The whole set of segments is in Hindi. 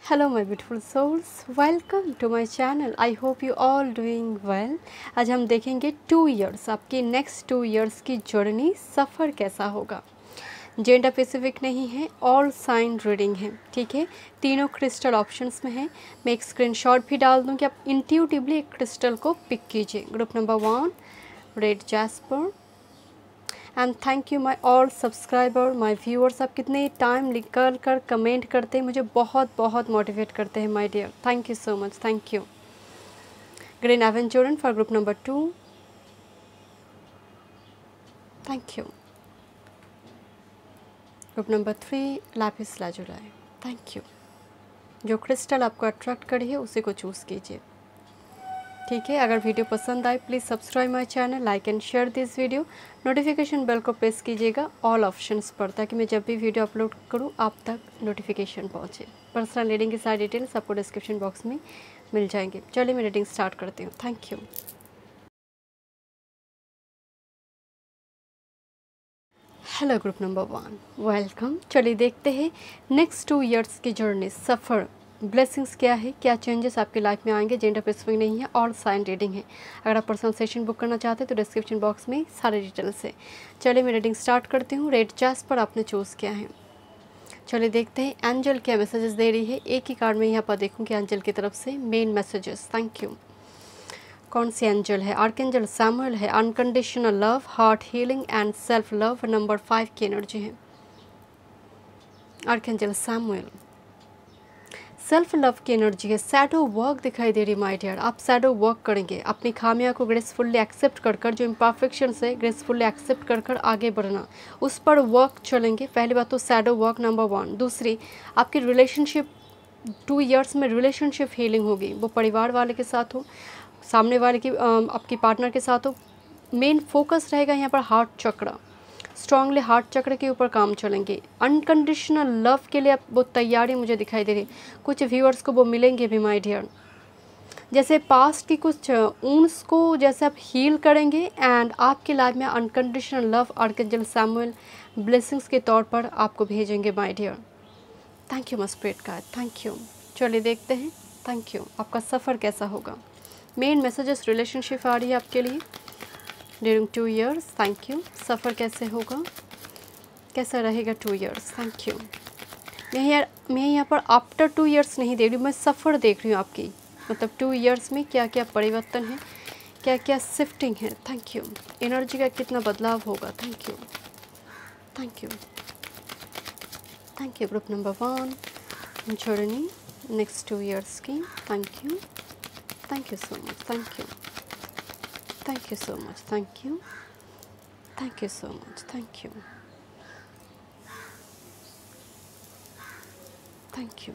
Hello my beautiful souls, welcome to my channel. I hope you all doing well. आज हम देखेंगे 2 इयर्स, आपकी नेक्स्ट 2 इयर्स की जर्नी, सफ़र कैसा होगा। जेंडर स्पेसिफिक नहीं है, ऑल साइन रीडिंग है, ठीक है। तीनों क्रिस्टल ऑप्शंस में है। मैं एक स्क्रीनशॉट भी डाल दूँ कि आप इंट्यूटिवली एक क्रिस्टल को पिक कीजिए। Group number 1 red jasper. And thank you my all subscriber, my viewers. आप कितने टाइम निकल कर कमेंट करते हैं, मुझे बहुत बहुत मोटिवेट करते हैं my dear. Thank you so much, thank you. Green aventurine for group number 2, thank you. Group number 3 lapis lazuli, thank you. जो क्रिस्टल आपको अट्रैक्ट करी है उसी को चूज़ कीजिए, ठीक है। अगर वीडियो पसंद आए please subscribe my channel, like and share this video. Notification bell को प्रेस कीजिएगा ऑल ऑप्शंस पर, ताकि मैं जब भी वीडियो अपलोड करूं आप तक नोटिफिकेशन पहुंचे। पर्सनल रीडिंग की सारी डिटेल्स आपको डिस्क्रिप्शन बॉक्स में मिल जाएंगे। चलिए मैं रीडिंग स्टार्ट करती हूँ। Thank you. Hello group number 1, welcome. चलिए देखते हैं नेक्स्ट 2 इयर्स की जर्नी, सफ़र, ब्लेसिंग्स क्या है, क्या चेंजेस आपकी लाइफ में आएंगे। जेंडर स्पेसिफिक नहीं है, और साइन रीडिंग है। अगर आप पर्सनल सेशन बुक करना चाहते हैं तो डिस्क्रिप्शन बॉक्स में सारे डिटेल्स है। चलिए मैं रीडिंग स्टार्ट करती हूँ। रेड जैस्पर आपने चूज़ किया है। चलिए देखते हैं एंजल क्या मैसेजेस दे रही है। एक ही कार्ड में यहाँ पर देखूँ कि एंजल की तरफ से मेन मैसेजेस। Thank you. कौन सी एंजल है? आर्कएंजल सैमुअल है। Unconditional love, heart healing and self love, number 5 की एनर्जी है। आर्कएंजल सैमुअल सेल्फ लव की एनर्जी है। शैडो वर्क दिखाई दे रही माय डियर। आप शैडो वर्क करेंगे, अपनी खामियां को ग्रेसफुल्ली एक्सेप्ट कर जो इम्परफेक्शंस है ग्रेसफुल्ली एक्सेप्ट कर आगे बढ़ना, उस पर वर्क चलेंगे। पहली बात तो शैडो वर्क नंबर 1। दूसरी, आपकी रिलेशनशिप 2 इयर्स में रिलेशनशिप हीलिंग होगी। वो परिवार वाले के साथ हो, सामने वाले की आपकी पार्टनर के साथ हो। मेन फोकस रहेगा यहाँ पर हार्ट चक्र, स्ट्रांगली हार्ट चक्र के ऊपर काम चलेंगे। अनकंडीशनल लव के लिए अब वो तैयारी मुझे दिखाई दे रही। कुछ व्यूअर्स को वो मिलेंगे भी माय डियर। जैसे पास्ट की कुछ ऊंस को जैसे आप हील करेंगे एंड आपकी लाइफ में unconditional love archangel Samuel blessings के तौर पर आपको भेजेंगे my dear. Thank you my spirit card, thank you. चलिए देखते हैं। Thank you. आपका सफ़र कैसा होगा। मेन मैसेजेस रिलेशनशिप आ रही है आपके लिए ड्यूरिंग 2 इयर्स। Thank you. सफ़र कैसे होगा, कैसा रहेगा 2 इयर्स। Thank you. मैं यहाँ पर आफ्टर 2 इयर्स नहीं देख रही हूँ, मैं सफ़र देख रही हूँ आपकी। मतलब 2 इयर्स में क्या क्या परिवर्तन है, क्या क्या शिफ्टिंग है। Thank you. एनर्जी का कितना बदलाव होगा। Thank you, thank you, thank you. Group number 1 journey next 2 years की। Thank you, thank you so much, thank you, thank you so much, thank you, thank you so much, thank you, thank you.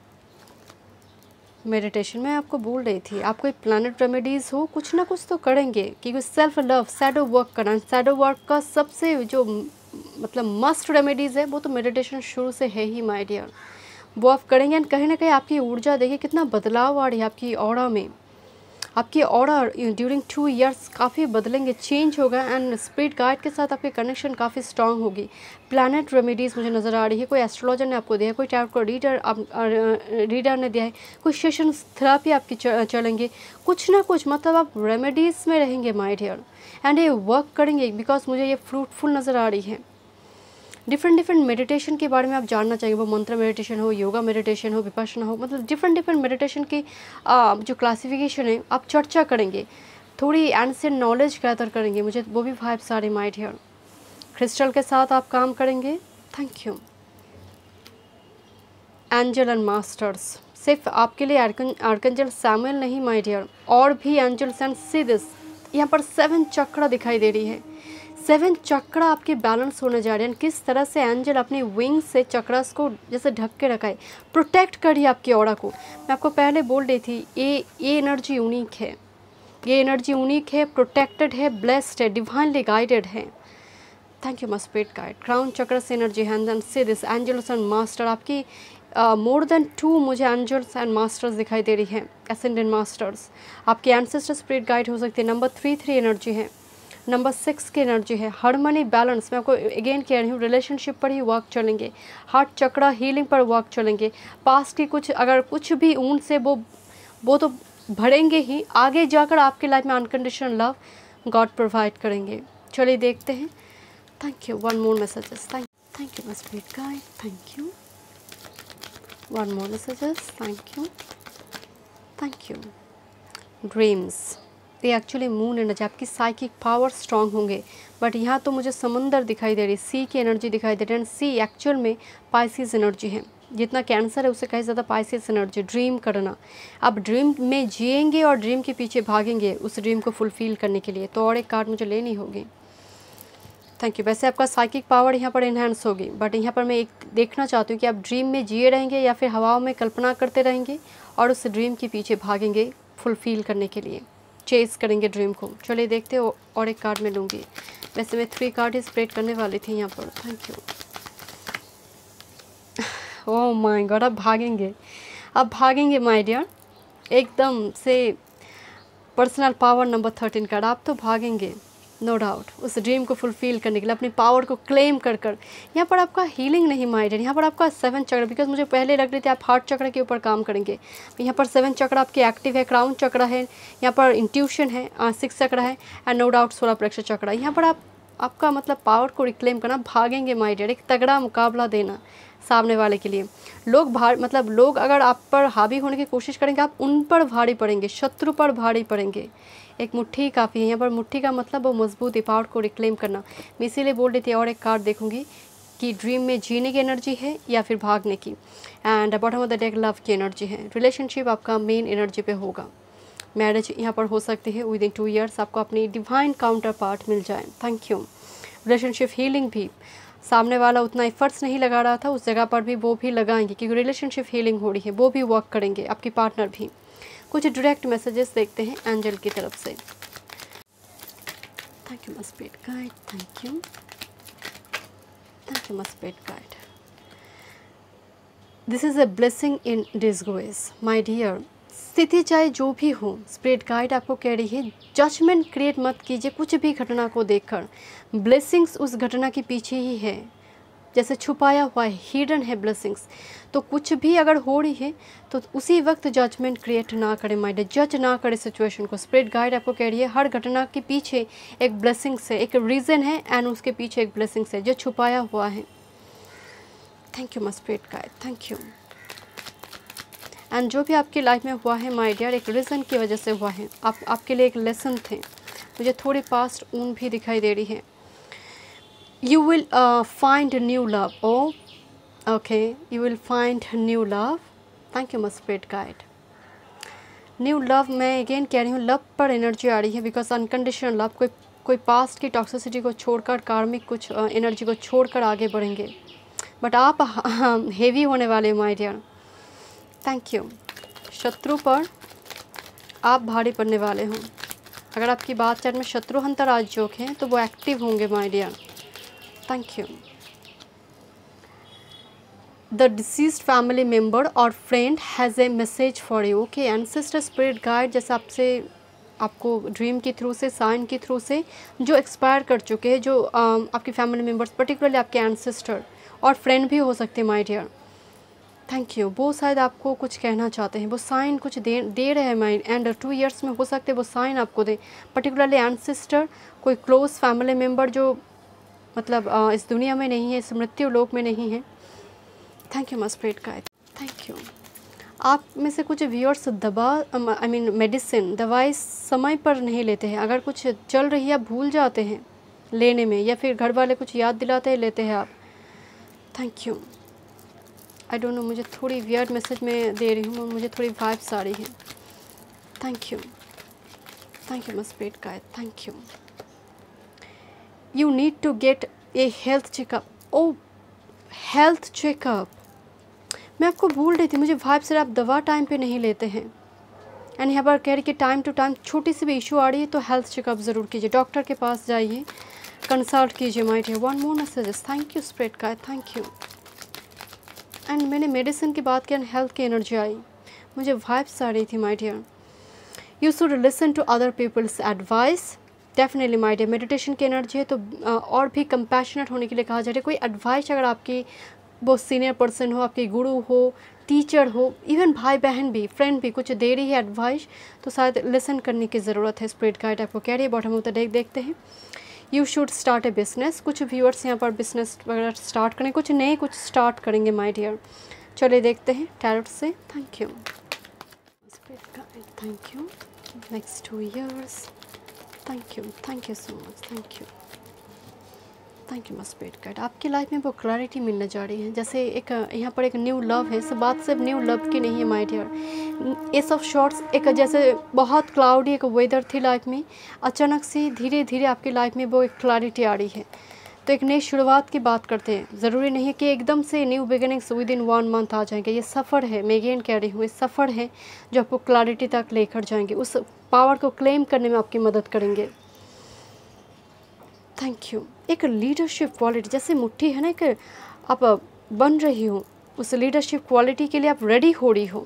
Meditation में आपको बोल रही थी, आपको एक प्लानट रेमेडीज़ हो, कुछ ना कुछ तो करेंगे, क्योंकि सेल्फ लव, शैडो वर्क करना। शैडो वर्क का सबसे जो मतलब मस्ट रेमेडीज़ है वो तो मेडिटेशन शुरू से है ही माय डियर। वो आप करेंगे एंड कहीं ना कहीं आपकी ऊर्जा देखिए कितना बदलाव आ रही है आपकी ऑरा में। आपकी ऑरा ड्यूरिंग 2 इयर्स काफ़ी बदलेंगे, चेंज होगा एंड स्पिरिट गाइड के साथ आपकी कनेक्शन काफ़ी स्ट्रांग होगी। प्लानट रेमेडीज़ मुझे नज़र आ रही है। कोई एस्ट्रोलॉजर ने आपको दिया है, कोई टैरोट को रीडर ने दिया है, कोई सेशन थेरापी आपकी चलेंगे, कुछ ना कुछ मतलब आप रेमेडीज़ में रहेंगे माय डियर। एंड ये वर्क करेंगे बिकॉज मुझे ये फ्रूटफुल नज़र आ रही है। डिफरेंट मेडिटेशन के बारे में आप जानना चाहिए, वो मंत्र मेडिटेशन हो, योगा मेडिटेशन हो, विपश्यना हो, मतलब डिफरेंट मेडिटेशन की जो क्लासिफिकेशन है आप चर्चा करेंगे, थोड़ी एंशिएंट नॉलेज गैदर करेंगे। मुझे वो भी वाइब्स आ रही माइट हियर। क्रिस्टल के साथ आप काम करेंगे। Thank you. Angel and masters सिर्फ आपके लिए आर्कएंजल सैमुअल नहीं माय डियर, और भी एंजल्स एंड सी दिस। यहाँ पर 7 चक्र दिखाई दे रही है। 7 चक्र आपके बैलेंस होने जा रहे हैं। किस तरह से एंजल अपनी विंग्स से चक्रस को जैसे ढक के रखा है, प्रोटेक्ट करिए आपकी ऑरा को। मैं आपको पहले बोल रही थी ये एनर्जी यूनिक है, ये एनर्जी यूनिक है, प्रोटेक्टेड है, ब्लेस्ड है, डिवाइनली गाइडेड है। Thank you my spirit guide. Crown chakra से energy hand and see this angels and master. आपकी मोर देन 2 मुझे एंजल्स एंड मास्टर्स दिखाई दे रही हैं, एसेंडेंट मास्टर्स। आपके एंसेस्टर स्पिरिट गाइड हो सकते हैं। नंबर 3 एनर्जी है। नंबर 6 की एनर्जी है हार्मनी बैलेंस। मैं आपको अगेन कह रही हूँ रिलेशनशिप पर ही वर्क चलेंगे, हार्ट चक्रा हीलिंग पर वर्क चलेंगे। पास्ट की कुछ अगर कुछ भी ऊन से वो तो भरेंगे ही, आगे जाकर आपके लाइफ में अनकंडीशनल लव गॉड प्रोवाइड करेंगे। चलिए देखते हैं। Thank you, one more messages. Thank you my spirit guide, thank you. One more messages, thank you, thank you. Dreams, ये एक्चुअली मून एनर्जी, आपकी साइकिक पावर स्ट्रांग होंगे, बट यहाँ तो मुझे समंदर दिखाई दे रही, सी की एनर्जी दिखाई दे रही है। एंड सी एक्चुअल में पाइसिस एनर्जी है, जितना कैंसर है उससे कहीं ज़्यादा पाइसिस एनर्जी। ड्रीम करना, आप ड्रीम में जिएंगे और ड्रीम के पीछे भागेंगे उस ड्रीम को फुलफिल करने के लिए। तो और एक कार्ड मुझे लेनी होगी। Thank you. वैसे आपका साइकिक पावर यहाँ पर इन्हांस होगी, बट यहाँ पर मैं एक देखना चाहती हूँ कि आप ड्रीम में जिए रहेंगे या फिर हवाओं में कल्पना करते रहेंगे और उस ड्रीम के पीछे भागेंगे फुलफिल करने के लिए, चेस करेंगे ड्रीम को। चलिए देखते हो, और एक कार्ड मैं लूँगी। वैसे मैं 3 कार्ड ही स्प्रेड करने वाली थी यहाँ पर। Thank you. Oh my god, अब भागेंगे, अब भागेंगे माय डियर, एकदम से पर्सनल पावर नंबर 13 कार्ड। आप तो भागेंगे नो डाउट उस ड्रीम को फुलफिल करने के लिए, अपनी पावर को क्लेम कर कर। यहाँ पर आपका हीलिंग नहीं माय डियर, यहाँ पर आपका 7 चक्र, बिकॉज मुझे पहले लग रही थी आप हार्ट चक्र के ऊपर काम करेंगे। यहाँ पर 7 चक्र आपके एक्टिव है, क्राउन चक्र है, यहाँ पर इंट्यूशन है, 6 चक्र है, and no doubt solar plexus chakra है। यहाँ पर आपका मतलब पावर को रिक्लेम करना, भागेंगे माय डियर, एक तगड़ा मुकाबला देना सामने वाले के लिए। लोग अगर आप पर हावी होने की कोशिश करेंगे, आप उन पर भारी पड़ेंगे, शत्रु पर भारी पड़ेंगे। एक मुट्ठी काफ़ी है यहाँ पर, मुट्ठी का मतलब वो मजबूत पावर को रिक्लेम करना। मैं इसीलिए बोल रही थी और एक कार्ड देखूंगी कि ड्रीम में जीने की एनर्जी है या फिर भागने की। And bottom of the deck love की एनर्जी है। रिलेशनशिप आपका मेन एनर्जी पे होगा। मैरिज यहाँ पर हो सकती है विद इन 2 ईयर्स, आपको अपनी डिवाइन काउंटर पार्ट मिल जाए। Thank you. रिलेशनशिप हीलिंग भी, सामने वाला उतना एफर्ट्स नहीं लगा रहा था उस जगह पर भी वो भी लगाएंगे, क्योंकि रिलेशनशिप हीलिंग हो रही है, वो भी वर्क करेंगे, आपकी पार्टनर भी। कुछ डायरेक्ट मैसेजेस देखते हैं एंजल की तरफ से। Thank you my spirit guide, thank you, thank you my spirit guide. This is a blessing in disguise my dear. स्थिति चाहे जो भी हो, स्पिरिट गाइड आपको कह रही है जजमेंट क्रिएट मत कीजिए कुछ भी घटना को देखकर। ब्लेसिंग्स उस घटना के पीछे ही है, जैसे छुपाया हुआ है, हिडन है ब्लेसिंग्स। तो कुछ भी अगर हो रही है तो उसी वक्त जजमेंट क्रिएट ना करें माइंड, जज ना करें सिचुएशन को। स्पिरिट गाइड आपको कह रही है हर घटना के पीछे एक ब्लेसिंग्स है, एक रीज़न है, एंड उसके पीछे एक ब्लेसिंग्स है जो छुपाया हुआ है। Thank you my spirit guide, thank you. And जो भी आपकी लाइफ में हुआ है माय डियर, एक रीज़न की वजह से हुआ है, आपके लिए एक लेसन थे। मुझे थोड़ी पास्ट ऊन भी दिखाई दे रही है। You will find new love. Oh, okay. You will find new love. Thank you, my spirit guide. New love, मैं अगेन कह रही हूँ लव पर एनर्जी आ रही है, बिकॉज अनकंडीशनल लव, कोई पास्ट की टॉक्सिसिटी को छोड़कर, कार्मिक कुछ एनर्जी को छोड़कर आगे बढ़ेंगे। बट आप हेवी होने वाले माय डियर। Thank you. शत्रु पर आप भारी पड़ने वाले हों। अगर आपकी बात चाट में शत्रु हंतर आज जोक हैं तो वो एक्टिव होंगे my dear. Thank you. The deceased family member or friend has a message for you. Okay, ancestor spirit guide, जैसे आपको ड्रीम के थ्रू से, साइन के थ्रू से जो एक्सपायर कर चुके हैं, जो आपके फैमिली मेम्बर्स, पर्टिकुलरली आपके एंसेस्टर और फ्रेंड भी हो सकते हैं माय डियर। Thank you. वो शायद आपको कुछ कहना चाहते हैं, वो साइन कुछ दे रहे हैं माइंड, एंड 2 ईयर्स में हो सकते हैं वो साइन आपको दे, पर्टिकुलरली एंसेस्टर, कोई क्लोज फैमिली मेम्बर जो मतलब इस दुनिया में नहीं है, इस मृत्यु लोक में नहीं है। Thank you my spirit guide, thank you. आप में से कुछ व्यूअर्स मेडिसिन, दवाई समय पर नहीं लेते हैं। अगर कुछ चल रही है आप भूल जाते हैं लेने में, या फिर घर वाले कुछ याद दिलाते हैं, लेते हैं आप। Thank you. I don't know, मुझे थोड़ी वियर्ड मैसेज में दे रही हूँ, मुझे थोड़ी वाइब्स आ रही है। Thank you, thank you my spirit guide, thank you. You need to get a health checkup. Oh, health checkup. मैं आपको भूल रही थी, मुझे वाइब से आप दवा टाइम पे नहीं लेते हैं। एंड यहाँ पर कह रही कि टाइम टू टाइम छोटी सी भी इशू आ रही है तो हेल्थ चेकअप ज़रूर कीजिए, डॉक्टर के पास जाइए, कंसल्ट कीजिए my dear. One more messages. Thank you spirit guide, thank you. And मैंने मेडिसिन की बात की, हेल्थ की एनर्जी आई, मुझे वाइब्स आ रही थी my dear. You should listen to other peoples advice definitely my dear, meditation की एनर्जी है तो और भी कंपैशनेट होने के लिए कहा जा रहा है। कोई एडवाइस अगर आपकी वो सीनियर पर्सन हो, आपके गुरु हो, टीचर हो, इवन भाई बहन भी, फ्रेंड भी कुछ दे रही है एडवाइस, तो शायद लिसन करने की ज़रूरत है। स्पिरिट गाइड आपको कह रही है। बॉटम ऑफ द डेक देखते हैं, you should start a business. कुछ व्यूअर्स यहाँ पर बिजनेस वगैरह स्टार्ट करें, कुछ नए कुछ स्टार्ट करेंगे माय डियर। चलिए देखते हैं टैरोट से। Thank you spirit guide, thank you. Next 2 years, thank you so much, thank you much spirit guide. आपकी लाइफ में वो क्लैरिटी मिलने जा रही है। जैसे एक यहाँ पर एक न्यू लव है, इस बात सिर्फ न्यू लव की नहीं है my dear. Ace of shorts, एक जैसे बहुत क्लाउडी एक वेदर थी लाइफ में, अचानक से धीरे धीरे आपकी लाइफ में वो एक क्लैरिटी आ रही है। तो एक नई शुरुआत की बात करते हैं। ज़रूरी नहीं है कि एकदम से new beginnings within 1 month आ जाएंगे। ये सफ़र है, मैं अगेन कह रही हूँ, ये सफ़र है जो आपको क्लैरिटी तक लेकर जाएंगे, उस पावर को क्लेम करने में आपकी मदद करेंगे। Thank you. एक लीडरशिप क्वालिटी, जैसे मुट्ठी है ना, एक आप बन रही हो, उस लीडरशिप क्वालिटी के लिए आप रेडी हो रही हो,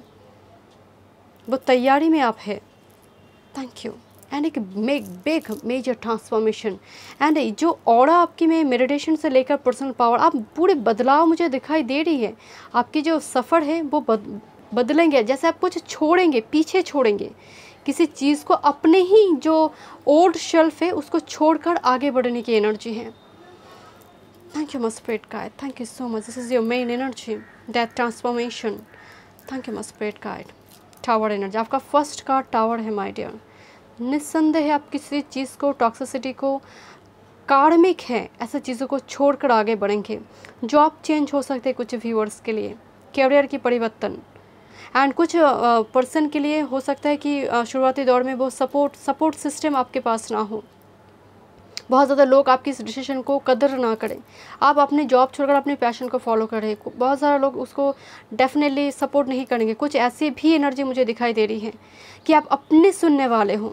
वो तैयारी में आप है। Thank you. एंड एक बिग मेजर ट्रांसफॉर्मेशन, एंड जो ऑरा आपकी में मेडिटेशन से लेकर पर्सनल पावर, आप पूरे बदलाव मुझे दिखाई दे रही है। आपकी जो सफ़र है वो बदलेंगे, जैसे आप कुछ छोड़ेंगे, पीछे छोड़ेंगे किसी चीज़ को, अपने ही जो ओल्ड शेल्फ है उसको छोड़कर आगे बढ़ने की एनर्जी है। Thank you much spirit guide, thank you so much. This is your main energy, that transformation. Thank you much spirit guide. Tower energy, आपका फर्स्ट कार्ड टावर है माय डियर। निस्संदेह आप किसी चीज़ को, टॉक्सिसिटी को, कार्मिक है ऐसे चीज़ों को छोड़कर आगे बढ़ेंगे। जॉब चेंज हो सकते हैं कुछ व्यूअर्स के लिए, कैरियर की परिवर्तन, एंड कुछ पर्सन के लिए हो सकता है कि शुरुआती दौर में वो सपोर्ट सिस्टम आपके पास ना हो। बहुत ज़्यादा लोग आपकी इस डिसीजन को कदर ना करें। आप अपनी जॉब छोड़कर अपने पैशन को फॉलो करें, बहुत सारे लोग उसको डेफिनेटली सपोर्ट नहीं करेंगे। कुछ ऐसी भी एनर्जी मुझे दिखाई दे रही है कि आप अपने सुनने वाले हों।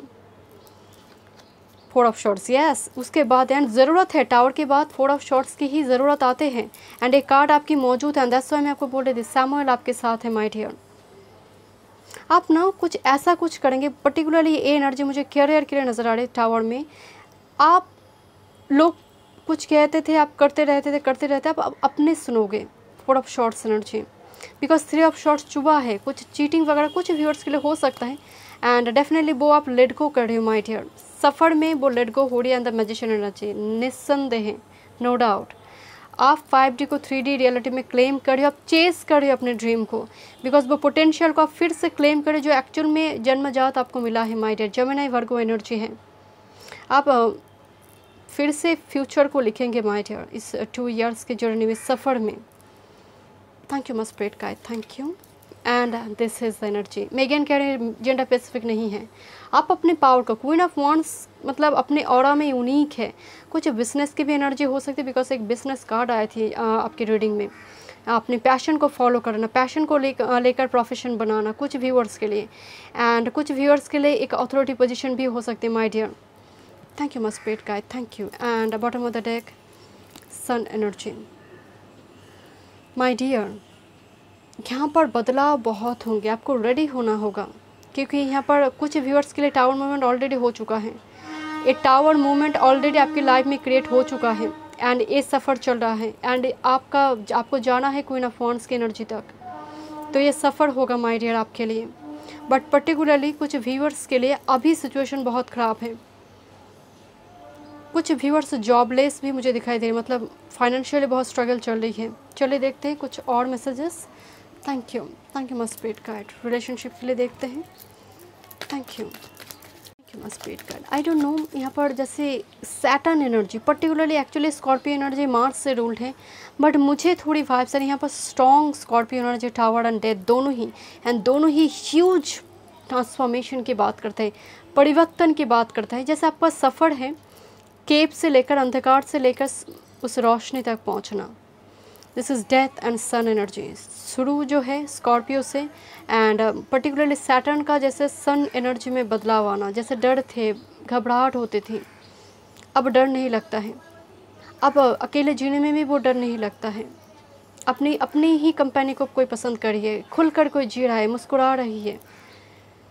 4 of Swords, यस। उसके बाद एंड ज़रूरत है, टावर के बाद 4 of Swords की ही ज़रूरत आते हैं, एंड एक कार्ड आपकी मौजूद है। दैट्स व्हाई मैं आपको बोल रही थी सैमुअल आपके साथ है माय डियर। आप ना कुछ ऐसा कुछ करेंगे, पर्टिकुलरली ये एनर्जी मुझे कैरियर के लिए नज़र आ रही है टावर में। आप लोग कुछ कहते थे, आप करते रहते, आप अपने सुनोगे। 4 of Swords energy, because 3 of Swords चुबा है, कुछ चीटिंग वगैरह कुछ व्यूअर्स के लिए हो सकता है, एंड डेफिनेटली वो आप लेट गो कर रहे हो माय डियर। सफ़र में वो लेट गो हो रही है, एंड द मैजिशियन एनर्जी, निस्संदेह, नो डाउट। आप 5D को 3D रियलिटी में क्लेम कर रहे हो, आप चेस कर रहे हो अपने ड्रीम को, बिकॉज वो पोटेंशियल को आप फिर से क्लेम करें जो एक्चुअल में जन्मजात आपको मिला है my dear. Gemini Virgo energy है, आप फिर से फ्यूचर को लिखेंगे माय डियर इस 2 years के जर्नी में, सफ़र में। Thank you much spirit guide, thank you. And this is the energy. मैं अगेन कह रही हूँ, जेंडर स्पेसिफिक नहीं है। आप अपने पावर को, क्वीन ऑफ वांड्स मतलब अपने ऑरा में यूनिक है। कुछ बिजनेस की भी एनर्जी हो सकती है, बिकॉज एक बिजनेस कार्ड आई थी आपकी रीडिंग में। अपने पैशन को फॉलो करना, पैशन को लेकर प्रोफेशन बनाना कुछ व्यूअर्स के लिए, एंड कुछ व्यूअर्स के लिए एक अथॉरिटी पोजीशन भी हो सकती है my dear. Thank you much spirit guide, thank you. And bottom of the deck sun energy my dear. यहाँ पर बदलाव बहुत होंगे, आपको रेडी होना होगा, क्योंकि यहाँ पर कुछ व्यूअर्स के लिए टावर मूवमेंट ऑलरेडी हो चुका है। एक टावर मूवमेंट ऑलरेडी आपकी लाइफ में क्रिएट हो चुका है, एंड ये सफ़र चल रहा है, एंड आपको जाना है क्वीन ऑफ वांड्स की एनर्जी तक। तो ये सफ़र होगा माय डियर आपके लिए, बट पर्टिकुलरली कुछ व्यूअर्स के लिए अभी सिचुएशन बहुत ख़राब है। कुछ व्यूअर्स जॉबलेस भी मुझे दिखाई दे रहे, मतलब फाइनेंशियली बहुत स्ट्रगल चल रही है। चलिए देखते हैं कुछ और messages. Thank you much spirit guide. Relationship के लिए देखते हैं। Thank you much spirit guide. I don't know, यहाँ पर जैसे Saturn energy, particularly actually Scorpio energy Mars से रूल्ड है, बट मुझे थोड़ी वाइब्स यहाँ पर strong Scorpio energy, tower and death दोनों ही, एंड दोनों ही ह्यूज ट्रांसफॉर्मेशन की बात करते हैं, परिवर्तन की बात करता है। जैसे आपका सफ़र है केप से लेकर, अंधकार से लेकर उस रोशनी तक पहुँचना। This is death and sun energy. शुरू जो है स्कॉर्पियो से, एंड पर्टिकुलरली सैटर्न का जैसे सन एनर्जी में बदलाव आना। जैसे डर थे, घबराहट होती थी, अब डर नहीं लगता है। अब अकेले जीने में भी वो डर नहीं लगता है। अपनी ही कंपनी को कोई पसंद करिए, खुलकर कोई जी रहा है, मुस्कुरा रही है।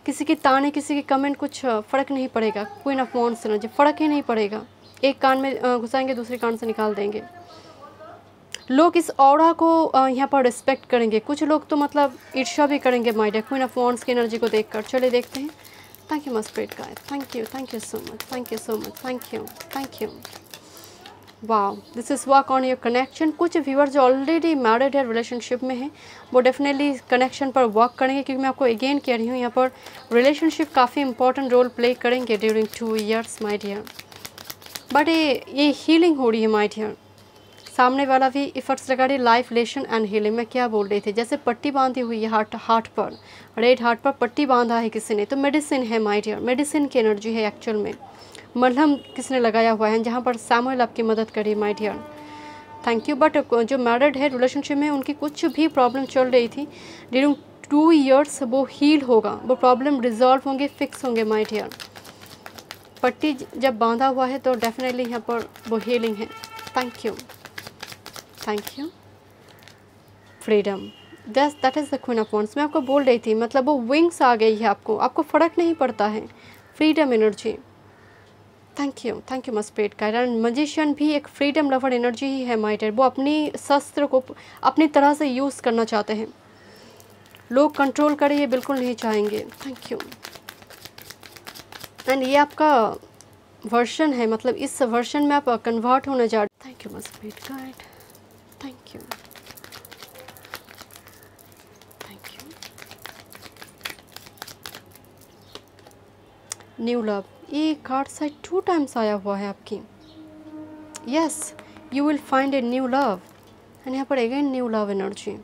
किसी की ताने, किसी की कमेंट, कुछ फ़र्क नहीं पड़ेगा। क्वीन ऑफ वांड्स एनर्जी, फ़र्क ही नहीं पड़ेगा। एक कान में घुसाएंगे, दूसरे कान से निकाल देंगे। लोग इस ऑरा को यहाँ पर रिस्पेक्ट करेंगे। कुछ लोग तो मतलब ईर्ष्या भी करेंगे my dear queen of wands की एनर्जी को देखकर। चलिए देखते हैं। Thank you my spirit guide, thank you so much, thank you so much, thank you. Wow, this is work on your connection. कुछ व्यूअर जो ऑलरेडी मैरिड है, रिलेशनशिप में हैं, वो डेफिनेटली कनेक्शन पर वर्क करेंगे, क्योंकि मैं आपको अगेन कह रही हूँ यहाँ पर रिलेशनशिप काफ़ी इंपॉर्टेंट रोल प्ले करेंगे during 2 years my dear. But ये हीलिंग हो रही है माय डियर। सामने वाला भी इफर्ट्स लगा रही, लाइफ लेशन एंड हीलिंग। मैं क्या बोल रही थी, जैसे पट्टी बांधी हुई है हार्ट पर, रेड हार्ट पर पट्टी बांधा है किसी ने, तो मेडिसिन है माय डियर, मेडिसिन की एनर्जी है एक्चुअल में। मलहम किसने लगाया हुआ है, जहाँ पर सैमुअल आपकी मदद करी my dear. Thank you. But जो मैरिड है रिलेशनशिप में, उनकी कुछ भी प्रॉब्लम चल रही थी ड्यूरिंग 2 years, वो हील होगा, वो प्रॉब्लम रिजॉल्व होंगे, फिक्स होंगे माय डियर। पट्टी जब बांधा हुआ है तो डेफिनेटली यहाँ पर वो हीलिंग है। Thank you, thank you. Freedom, that is the queen of wands. मैं आपको बोल रही थी, मतलब वो विंग्स आ गई है आपको फ़र्क नहीं पड़ता है। Freedom energy, thank you my spirit guide. And magician भी एक फ्रीडम लवर एनर्जी ही है माय डियर। वो अपनी शस्त्र को अपनी तरह से यूज़ करना चाहते हैं। लोग कंट्रोल करें ये बिल्कुल नहीं चाहेंगे। Thank you. एंड ये आपका वर्जन है, मतलब इस वर्जन में आप कन्वर्ट होने जा रहे। Thank you my spirit guide, thank you, thank you. New love, ये कार्ड साइड 2 times आया हुआ है आपकी। Yes, you will find a new love. And यहाँ पर again new love energy,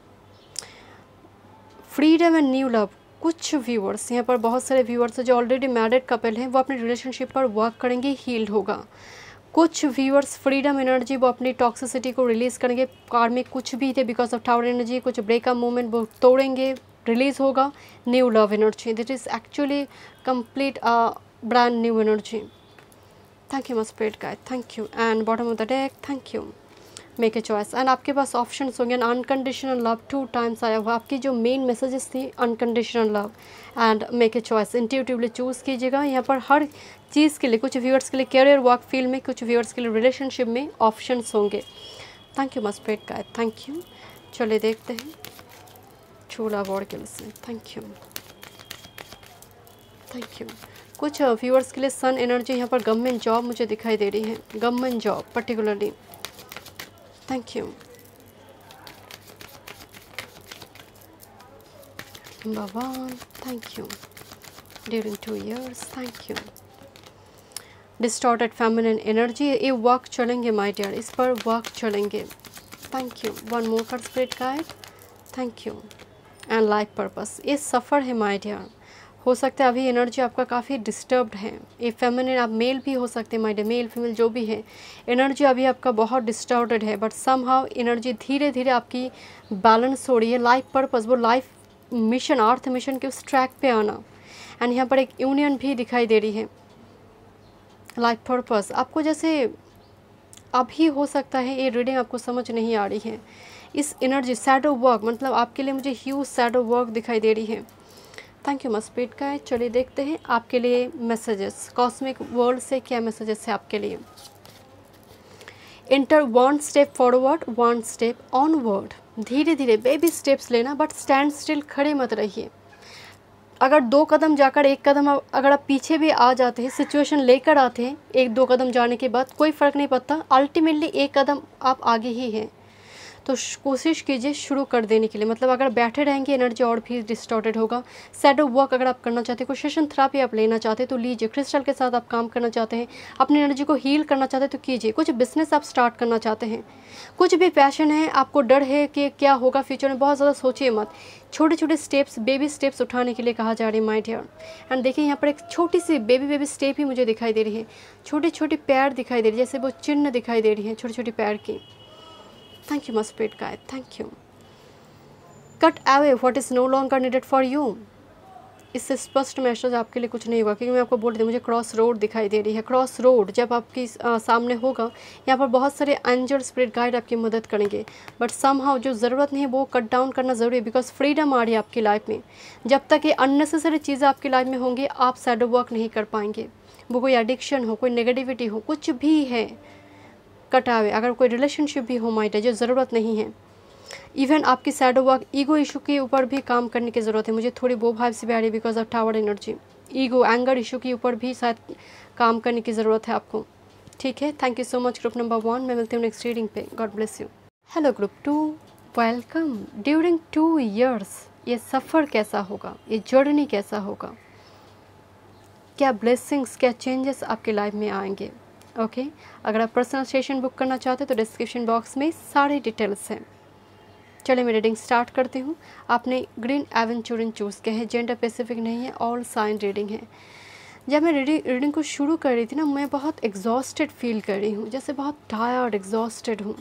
freedom and new love. कुछ व्यूअर्स, यहाँ पर बहुत सारे व्यूअर्स हैं जो ऑलरेडी मैरिड कपल हैं, वो अपने रिलेशनशिप पर वर्क करेंगे, हील्ड होगा। कुछ व्यूअर्स फ्रीडम एनर्जी, वो अपनी टॉक्सिसिटी को रिलीज़ करेंगे। कार में कुछ भी थे बिकॉज ऑफ टावर एनर्जी, कुछ ब्रेकअप मोमेंट वो तोड़ेंगे, रिलीज़ होगा new love energy. This is actually complete brand new energy. Thank you my spirit guide, thank you. And bottom of the deck, thank you. Make a choice. And आपके पास ऑप्शन होंगे। अनकंडीशनल लव 2 times आया हुआ। आपकी जो मेन मैसेजेस थी unconditional love and make a choice. Intuitively choose कीजिएगा। यहाँ पर हर चीज़ के लिए, कुछ व्यूअर्स के लिए कैरियर वर्क फील्ड में, कुछ व्यूअर्स के लिए रिलेशनशिप में ऑप्शंस होंगे। Thank you my spirit guide, thank you. चलिए देखते हैं छोला अवार्ड के लिए। Thank you, thank you. कुछ व्यूअर्स के लिए सन एनर्जी, यहाँ पर गवर्नमेंट जॉब मुझे दिखाई दे रही है, government job particularly. Thank you भगवान, thank you. During 2 years, thank you. Distorted feminine energy, ये वर्क चलेंगे माय डियर, इस पर वर्क चलेंगे। Thank you. One more card spirit guide, thank you. And life purpose, ये सफ़र है माय डियर। हो सकता है अभी एनर्जी आपका काफ़ी डिस्टर्ब्ड है। ये फेमिनिन, आप मेल भी हो सकते हैं माय डियर, मेल फीमेल जो भी है, एनर्जी अभी आपका बहुत डिस्टर्ब्ड है। बट समहाउ एनर्जी धीरे धीरे आपकी बैलेंस हो रही है। लाइफ पर्पस, वो लाइफ मिशन, अर्थ मिशन के उस ट्रैक पे आना। एंड यहाँ पर एक यूनियन भी दिखाई दे रही है। लाइफ पर्पस आपको, जैसे अभी हो सकता है ये रीडिंग आपको समझ नहीं आ रही है। इस एनर्जी शैडो वर्क, मतलब आपके लिए मुझे ह्यूज शैडो वर्क दिखाई दे रही है। Thank you my spirit guide. चलिए देखते हैं आपके लिए मैसेजेस, कॉस्मिक वर्ल्ड से क्या मैसेजेस है आपके लिए। Enter 1 step forward, 1 step onward. धीरे धीरे बेबी स्टेप्स लेना, बट स्टैंड स्टिल, खड़े मत रहिए। अगर 2 कदम जाकर 1 कदम अगर आप पीछे भी आ जाते हैं, सिचुएशन लेकर आते हैं 1-2 कदम जाने के बाद, कोई फ़र्क नहीं पड़ता, अल्टीमेटली 1 कदम आप आगे ही हैं। तो कोशिश कीजिए शुरू कर देने के लिए। मतलब अगर बैठे रहेंगे एनर्जी और भी डिस्टॉर्टेड होगा। शैडो वर्क अगर आप करना चाहते हैं, कोई सेशन थेरेपी आप लेना चाहते हैं तो लीजिए। क्रिस्टल के साथ आप काम करना चाहते हैं, अपनी एनर्जी को हील करना चाहते हैं तो कीजिए। कुछ बिजनेस आप स्टार्ट करना चाहते हैं, कुछ भी पैशन है, आपको डर है कि क्या होगा फ्यूचर में, बहुत ज़्यादा सोचिए मत। छोटे छोटे स्टेप्स, बेबी स्टेप्स उठाने के लिए कहा जा रही है माय डियर। एंड देखिए यहाँ पर एक छोटी सी बेबी स्टेप ही मुझे दिखाई दे रही है। छोटे छोटे पैर दिखाई दे रही है, जैसे वो चिन्ह दिखाई दे रही है छोटे छोटे पैर की। Thank you, my spirit guide. Thank you. Cut away what is no longer needed for you. इससे स्पष्ट मैसेज आपके लिए कुछ नहीं होगा, क्योंकि मैं आपको बोल रही थी मुझे क्रॉस रोड दिखाई दे रही है। क्रॉस रोड जब आपकी सामने होगा, यहाँ पर बहुत सारे एंजल स्पिरिट गाइड आपकी मदद करेंगे, बट समहाउ जो ज़रूरत नहीं है वो कट डाउन करना ज़रूरी है, बिकॉज फ्रीडम आ रही है आपकी लाइफ में। जब तक ये अननेसेसरी चीज़ें आपकी लाइफ में होंगी, आप शैडो वर्क नहीं कर पाएंगे। वो कोई एडिक्शन हो, कोई नेगेटिविटी हो, कुछ भी है कटावे, अगर कोई रिलेशनशिप भी हो माइट है जो ज़रूरत नहीं है। इवन आपकी शैडो वर्क ईगो इशू के ऊपर भी काम करने की ज़रूरत है। मुझे थोड़ी वो वाइब्स भी आ रही है because of tower energy. Ego anger issue के ऊपर भी शायद काम करने की ज़रूरत है आपको। ठीक है, thank you so much group number 1। मैं मिलती हूँ नेक्स्ट रीडिंग पे। God bless you. Hello group 2, welcome. During 2 years ये सफ़र कैसा होगा, ये जर्नी कैसा होगा, क्या ब्लेसिंग्स, क्या चेंजेस आपके लाइफ में आएंगे। ओके अगर आप पर्सनल सेशन बुक करना चाहते हो तो डिस्क्रिप्शन बॉक्स में सारे डिटेल्स हैं। चलिए मैं रीडिंग स्टार्ट करती हूँ। आपने ग्रीन एवेंचुरिन चूज़ किया है, जेंडर स्पेसिफिक नहीं है, ऑल साइन रीडिंग है। जब मैं रीडिंग को शुरू कर रही थी ना, मैं बहुत एग्जॉस्टेड फील कर रही हूँ, जैसे बहुत टायर्ड एग्जॉस्टेड हूँ,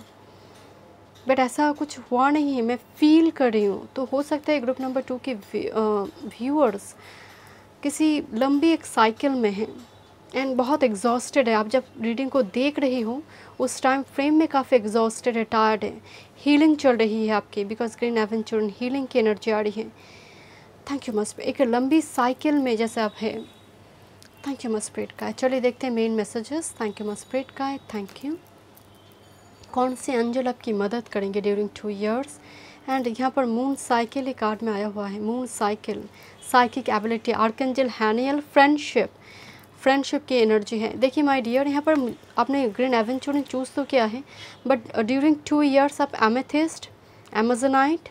बट ऐसा कुछ हुआ नहीं है, मैं फील कर रही हूँ। तो हो सकता है ग्रुप नंबर 2 के व्यूअर्स किसी लंबी एक साइकिल में हैं एंड बहुत एग्जॉस्टेड है। आप जब रीडिंग को देख रही हो उस टाइम फ्रेम में काफ़ी एग्जॉस्टेड है, टायर्ड है। हीलिंग चल रही है आपकी, बिकॉज ग्रीन एवेंचुरिन हीलिंग की एनर्जी आ रही है। थैंक यू मस्ट, एक लंबी साइकिल में जैसे आप है। थैंक यू मस्प्रिट का। चलिए देखते हैं main messages. Thank you my spirit का, थैंक यू। कौन से एंजल आपकी मदद करेंगे ड्यूरिंग 2 years। एंड यहाँ पर मून साइकिल एक कार्ड में आया हुआ है। Moon cycle, psychic ability, archangel Haniel, friendship की एनर्जी है। देखिए माय डियर, यहाँ पर आपने ग्रीन एवेंचुरिन चूज़ तो किया है, बट ड्यूरिंग 2 years आप एमेथिस्ट, एमेजोनाइट,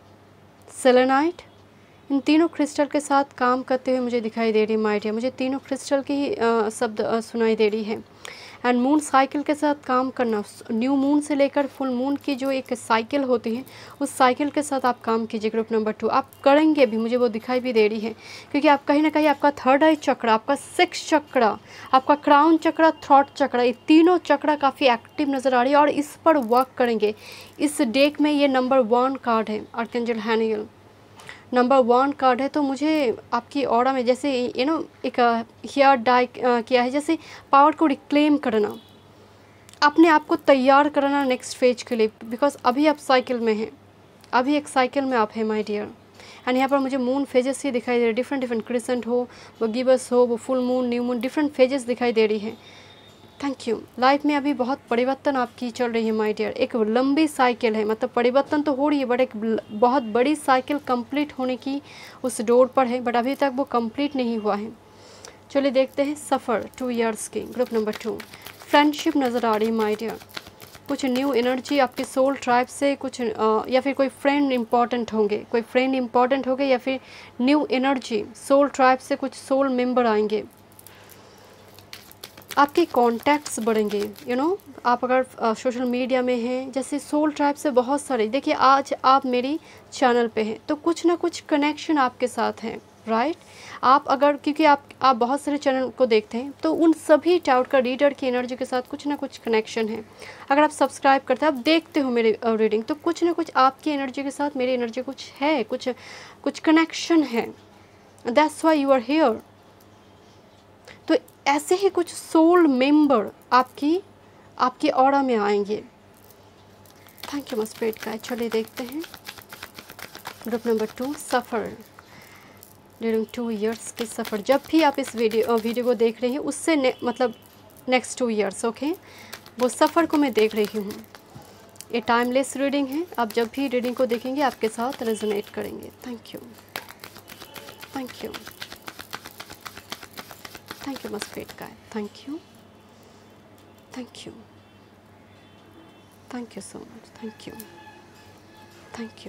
सेलेनाइट, इन तीनों क्रिस्टल के साथ काम करते हुए मुझे दिखाई दे रही है माय डियर। मुझे तीनों क्रिस्टल की ही शब्द सुनाई दे रही है। एंड मून साइकिल के साथ काम करना, न्यू मून से लेकर फुल मून की जो एक साइकिल होती है, उस साइकिल के साथ आप काम कीजिए ग्रुप नंबर 2। आप करेंगे भी, मुझे वो दिखाई भी दे रही है, क्योंकि आप कहीं ना कहीं आपका थर्ड आई चक्र, आपका 6 चक्र, आपका क्राउन चक्र, थ्रॉट चक्र, ये तीनों चक्र काफ़ी एक्टिव नज़र आ रही है और इस पर वर्क करेंगे। इस डेक में ये नंबर 1 कार्ड है, आर्कएंजल हैनियल नंबर 1 कार्ड है। तो मुझे आपकी ऑरा में जैसे एक हेयर डाई किया है, जैसे पावर को रिक्लेम करना, अपने आप को तैयार करना नेक्स्ट फेज के लिए, बिकॉज अभी आप साइकिल में हैं, अभी एक साइकिल में आप हैं माय डियर। एंड यहाँ पर मुझे मून फेजेस ही दिखाई दे रहे, डिफरेंट क्रिसेंट हो, वो गिबस हो, वो full moon, new moon, different phases दिखाई दे रही है। Thank you. लाइफ में अभी बहुत परिवर्तन आपकी चल रही है माय डियर। एक लंबी साइकिल है, मतलब परिवर्तन तो हो रही है, बट एक बहुत बड़ी साइकिल कंप्लीट होने की उस डोर पर है, बट अभी तक वो कंप्लीट नहीं हुआ है। चलिए देखते हैं सफ़र 2 years की। ग्रुप नंबर 2, फ्रेंडशिप नज़र आ रही है माय डियर। कुछ न्यू एनर्जी आपके सोल ट्राइब से, कुछ या फिर कोई फ्रेंड इंपॉर्टेंट होंगे, या फिर न्यू एनर्जी सोल ट्राइब से कुछ सोल मेंबर आएंगे। आपके कॉन्टैक्ट्स बढ़ेंगे, आप अगर सोशल मीडिया में हैं, जैसे सोल ट्राइब से बहुत सारे, देखिए आज आप मेरी चैनल पे हैं तो कुछ ना कुछ कनेक्शन आपके साथ हैं, राइट। आप अगर, क्योंकि आप बहुत सारे चैनल को देखते हैं, तो उन सभी टाउट का रीडर की एनर्जी के साथ कुछ ना कुछ कनेक्शन है। अगर आप सब्सक्राइब करते हैं, आप देखते हो मेरी रीडिंग, तो कुछ ना कुछ आपकी एनर्जी के साथ मेरी एनर्जी कुछ है, कुछ कनेक्शन है। That's why you are here. तो ऐसे ही कुछ सोल मेंबर आपकी ऑरा में आएंगे। थैंक यू मस्प्रिट का। चलिए देखते हैं ग्रुप नंबर 2, सफ़र ड्यूरिंग 2 years के सफ़र। जब भी आप इस वीडियो को देख रहे हैं, उससे मतलब नेक्स्ट 2 years, ओके, वो सफ़र को मैं देख रही हूँ। ये टाइमलेस रीडिंग है, आप जब भी रीडिंग को देखेंगे आपके साथ रेजोनेट करेंगे। Thank you, thank you, thank you my spirit का। Thank you, thank you, thank you so much, thank you, thank you.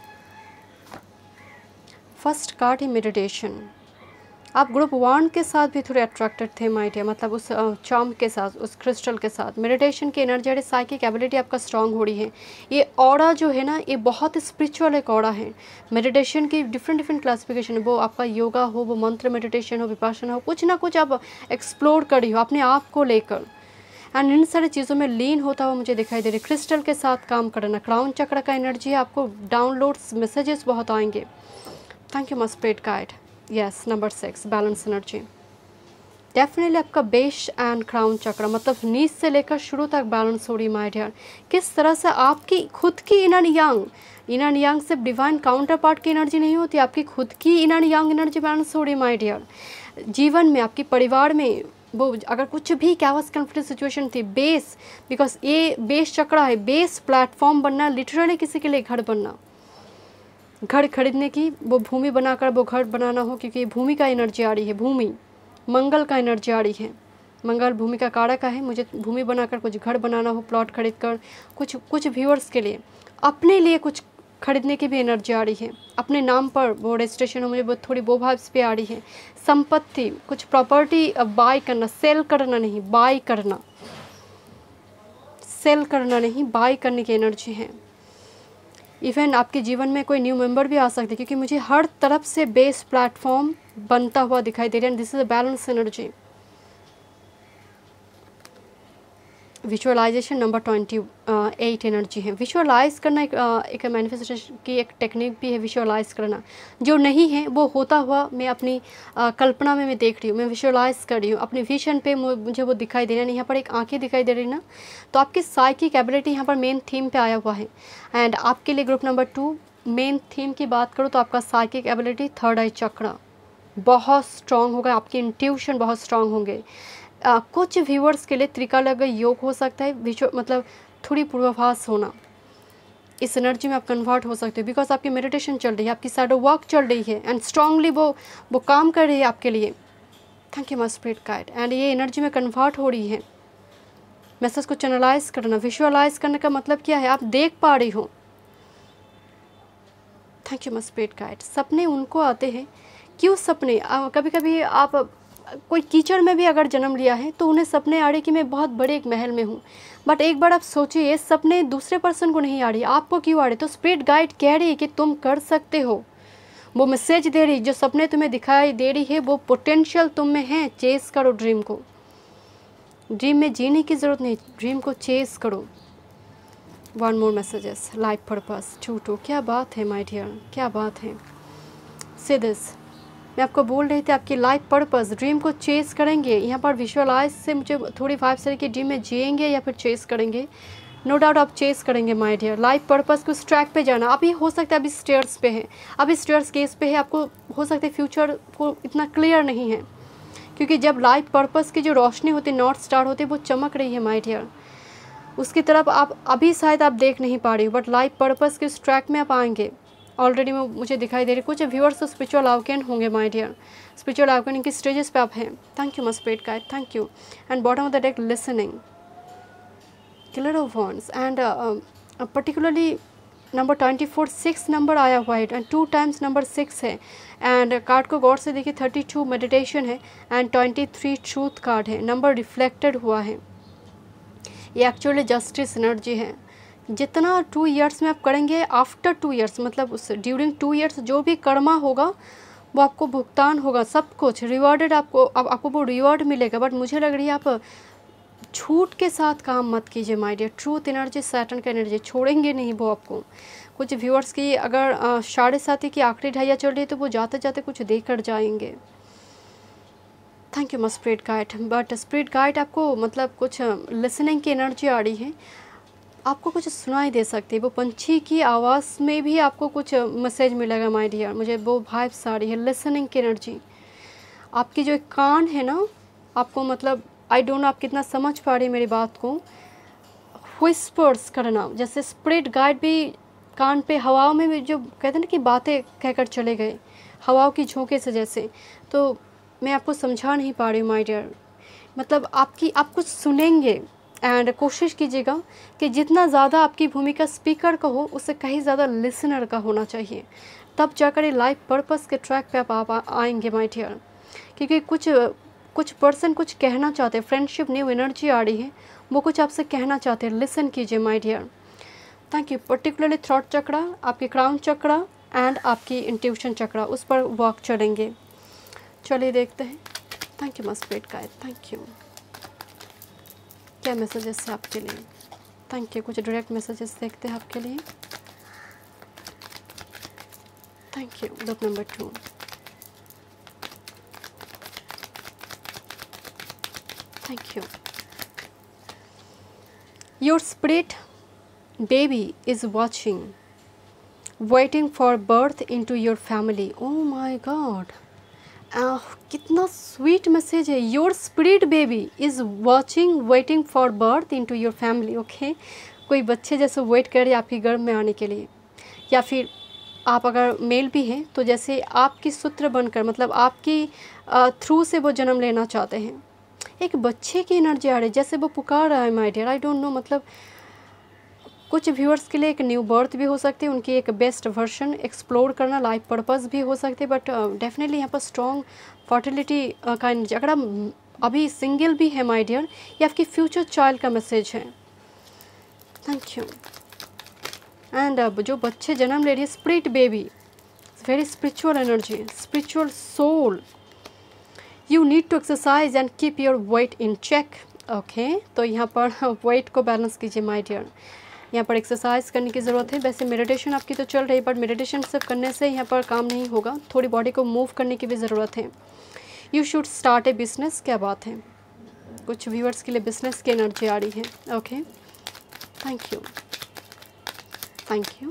First card है मेडिटेशन। आप ग्रुप 1 के साथ भी थोड़े अट्रैक्टेड थे माय डियर, मतलब उस चार्म के साथ, उस क्रिस्टल के साथ। मेडिटेशन की एनर्जी, साइकिक एबिलिटी आपका स्ट्रांग हो रही है। ये ऑरा जो है ना, ये बहुत स्पिरिचुअल एक ऑरा है। मेडिटेशन की डिफरेंट क्लासिफिकेशन है, वो आपका योगा हो, वो मंत्र मेडिटेशन हो, विपासना हो, कुछ ना कुछ आप एक्सप्लोर करी हो अपने आप को लेकर, एंड इन सारी चीज़ों में लीन होता हुआ मुझे दिखाई दे रही है। क्रिस्टल के साथ काम करना, क्राउन चक्र का एनर्जी है, आपको डाउनलोड्स मैसेजेस बहुत आएंगे। Thank you my spirit guide. Yes, number 6 balance energy. Definitely आपका बेस एंड क्राउन चक्र मतलब नीच से लेकर शुरू तक बैलेंस हो रही माय डियर। किस तरह से आपकी खुद की इनर यांग सिर्फ डिवाइन काउंटर पार्ट की एनर्जी नहीं होती, आपकी खुद की इनर यांग एनर्जी बैलेंस हो रही माय डियर। जीवन में आपके परिवार में वो अगर कुछ भी कैवस कन्फ्लिक्ट सिचुएशन थी, बेस, बिकॉज ये बेस चक्र है, बेस प्लेटफॉर्म बनना, लिटरली किसी के लिए घर बनना, घर खरीदने की वो भूमि बनाकर वो घर बनाना हो, क्योंकि भूमि का एनर्जी आ रही है, भूमि मंगल का एनर्जी आ रही है, मंगल भूमि का कारक है। मुझे भूमि बनाकर कुछ घर बनाना हो, प्लॉट खरीद कर, कुछ व्यूअर्स के लिए अपने लिए कुछ खरीदने की भी एनर्जी आ रही है, अपने नाम पर वो रजिस्ट्रेशन हो, मुझे वो थोड़ी वो वाइब्स पे आ रही है। संपत्ति, कुछ प्रॉपर्टी बाय करना, सेल करना नहीं, बाय करना, सेल करना नहीं, बाय करने की एनर्जी है। इवन आपके जीवन में कोई न्यू मेंबर भी आ सकते हैं, क्योंकि मुझे हर तरफ से बेस प्लेटफॉर्म बनता हुआ दिखाई दे रहा है। This is a balance energy. Visualization number 28 energy है। विजुअलाइज करना एक मैनिफेस्टेशन की एक टेक्निक भी है, विजुअलाइज करना। जो नहीं है वो होता हुआ मैं अपनी कल्पना में मैं देख रही हूँ, मैं विजुअलाइज कर रही हूँ अपनी विजन पे, मुझे वो दिखाई दे रहा है। यहाँ पर एक आंखें दिखाई दे रही ना, तो आपकी साइकिक एबिलिटी यहाँ पर मेन थीम पे आया हुआ है। एंड आपके लिए ग्रुप नंबर 2 मेन थीम की बात करूँ तो आपका साइकिक एबिलिटी, थर्ड आई चक्र बहुत स्ट्रांग होगा, आपकी इंट्यूशन बहुत स्ट्रांग होंगे। कुछ व्यूअर्स के लिए त्रिकालज्ञ योग हो सकता है, मतलब थोड़ी पूर्वाभास होना, इस एनर्जी में आप कन्वर्ट हो सकते हो, बिकॉज आपकी मेडिटेशन चल रही है, आपकी शैडो वर्क चल रही है, एंड स्ट्रांगली वो काम कर रही है आपके लिए। Thank you my spirit guide. And ये एनर्जी में कन्वर्ट हो रही है। मैसेज को चैनलाइज करना, विजुअलाइज करने का मतलब क्या है, आप देख पा रही हो। Thank you my spirit guide. सपने उनको आते हैं, क्यों सपने, कभी कभी आप कोई कीचड़ में भी अगर जन्म लिया है तो उन्हें सपने आ रहे कि मैं बहुत बड़े एक महल में हूँ, बट एक बार आप सोचिए ये सपने दूसरे पर्सन को नहीं आ रही, आपको क्यों आ रही? तो स्पिरिट गाइड कह रही है कि तुम कर सकते हो, वो मैसेज दे रही, जो सपने तुम्हें दिखाई दे रही है वो पोटेंशियल तुम में है, चेस करो ड्रीम को। ड्रीम में जीने की ज़रूरत नहीं, ड्रीम को चेस करो। One more messages, life purpose 2 क्या बात है माय डियर, क्या बात है। से दिस, मैं आपको बोल रही थी आपकी लाइफ पर्पस, ड्रीम को चेस करेंगे। यहाँ पर विजुअलाइज से मुझे थोड़ी वाइब से कि ड्रीम में जिएंगे या फिर चेस करेंगे। नो डाउट आप चेस करेंगे माय डियर। लाइफ पर्पस को उस ट्रैक पे जाना। अभी हो सकता है अभी स्टेयर्स पे है, अभी स्टेयर्स केस पे है, आपको हो सकता है फ्यूचर को इतना क्लियर नहीं है, क्योंकि जब लाइफ पर्पस की जो रोशनी होती है, नॉर्थ स्टार होती है, वो चमक रही है माय डियर, उसकी तरफ आप अभी शायद आप देख नहीं पा रही हो, बट लाइफ पर्पस के उस ट्रैक में आप आएंगे। ऑलरेडी मुझे दिखाई दे रही, कुछ व्यूअर्स तो स्पिरिचुअल अवेकन होंगे माय डियर, स्पिरिचुअल अवेकनिंग की स्टेजेस पे आप हैं। Thank you my spirit guide, thank you. And bottom of the deck listening, killer of wands, and particularly number 24 6 number आया हुआ है, एंड 2 टाइम्स नंबर 6 है। एंड कार्ड को गौर से देखिए, 32 मेडिटेशन है एंड 23 ट्रूथ कार्ड है, नंबर रिफ्लेक्टेड हुआ है। ये एक्चुअली जस्टिस एनर्जी है। जितना 2 इयर्स में आप करेंगे, आफ्टर 2 इयर्स मतलब उस ड्यूरिंग 2 इयर्स जो भी कर्मा होगा वो आपको भुगतान होगा, सब कुछ रिवॉर्डेड, आपको वो रिवॉर्ड मिलेगा। बट मुझे लग रही है आप झूठ के साथ काम मत कीजिए my dear. Truth energy, Saturn का एनर्जी छोड़ेंगे नहीं वो आपको। कुछ व्यूअर्स की अगर 7:30 की आखिरी ढाइया चल रही है तो वो जाते जाते कुछ देकर जाएंगे। Thank you my spirit guide. But spirit guide आपको मतलब कुछ लिसनिंग की एनर्जी आ रही है, आपको कुछ सुनाई दे सकती है, वो पंछी की आवाज़ में भी आपको कुछ मैसेज मिलेगा माय डियर। मुझे वो वाइब्स आ रही है, लिसनिंग की एनर्जी। आपकी जो एक कान है ना, आपको मतलब आई डोंट नो आप कितना समझ पा रही मेरी बात को। व्हिस्पर्स करना, जैसे स्पिरिट गाइड भी कान पे हवाओं में भी जो कहते हैं ना कि बातें कहकर चले गए, हवाओं की झोंके से जैसे, तो मैं आपको समझा नहीं पा रही हूँ माय डियर। मतलब आप कुछ सुनेंगे, एंड कोशिश कीजिएगा कि जितना ज़्यादा आपकी भूमिका स्पीकर का हो, उससे कहीं ज़्यादा लिसनर का होना चाहिए, तब जाकर ये लाइफ पर्पस के ट्रैक पे आप आएंगे माय डियर। क्योंकि कुछ पर्सन कुछ कहना चाहते हैं, फ्रेंडशिप न्यू एनर्जी आ रही है, वो कुछ आपसे कहना चाहते हैं, लिसन कीजिए my dear. Thank you. Particularly throat chakra, आपकी क्राउन चक्रा एंड आपकी इंट्यूशन चक्रा, उस पर वॉक चलेंगे। चलिए देखते हैं। Thank you my spirit guide, thank you. क्या मैसेजेस है आपके लिए? Thank you. कुछ डायरेक्ट मैसेजेस देखते हैं आपके लिए। Thank you. Group number 2, thank you. Your spirit baby is watching, waiting for birth into your family. Oh my God, कितना स्वीट मैसेज है। Your spirit baby is watching, waiting for birth into your family. Okay, कोई बच्चे जैसे वेट कर रहे हैं आपकी गर्भ में आने के लिए, या फिर आप अगर मेल भी हैं तो जैसे आपकी सूत्र बनकर, मतलब आपकी थ्रू से वो जन्म लेना चाहते हैं। एक बच्चे की एनर्जी आ रही है, जैसे वो पुकार रहा है my dear. I don't know, मतलब कुछ व्यूअर्स के लिए एक न्यू बर्थ भी हो सकती है, उनकी एक बेस्ट वर्जन एक्सप्लोर करना, लाइफ पर्पस भी हो सकते हैं, बट डेफिनेटली यहाँ पर स्ट्रॉन्ग फर्टिलिटी का एनर्जी। अगर आप अभी सिंगल भी है माय डियर, ये आपकी फ्यूचर चाइल्ड का मैसेज है। Thank you. एंड अब जो बच्चे जन्म ले रही है, spirit baby, very spiritual energy, spiritual soul. You need to exercise and keep your weight in check. Okay, तो यहाँ पर वेट को बैलेंस कीजिए माय डियर। यहाँ पर एक्सरसाइज करने की ज़रूरत है। वैसे मेडिटेशन आपकी तो चल रही है, बट मेडिटेशन सिर्फ करने से यहाँ पर काम नहीं होगा, थोड़ी बॉडी को मूव करने की भी ज़रूरत है। You should start a business. क्या बात है, कुछ व्यूअर्स के लिए बिजनेस की एनर्जी आ रही है। Okay, thank you, thank you.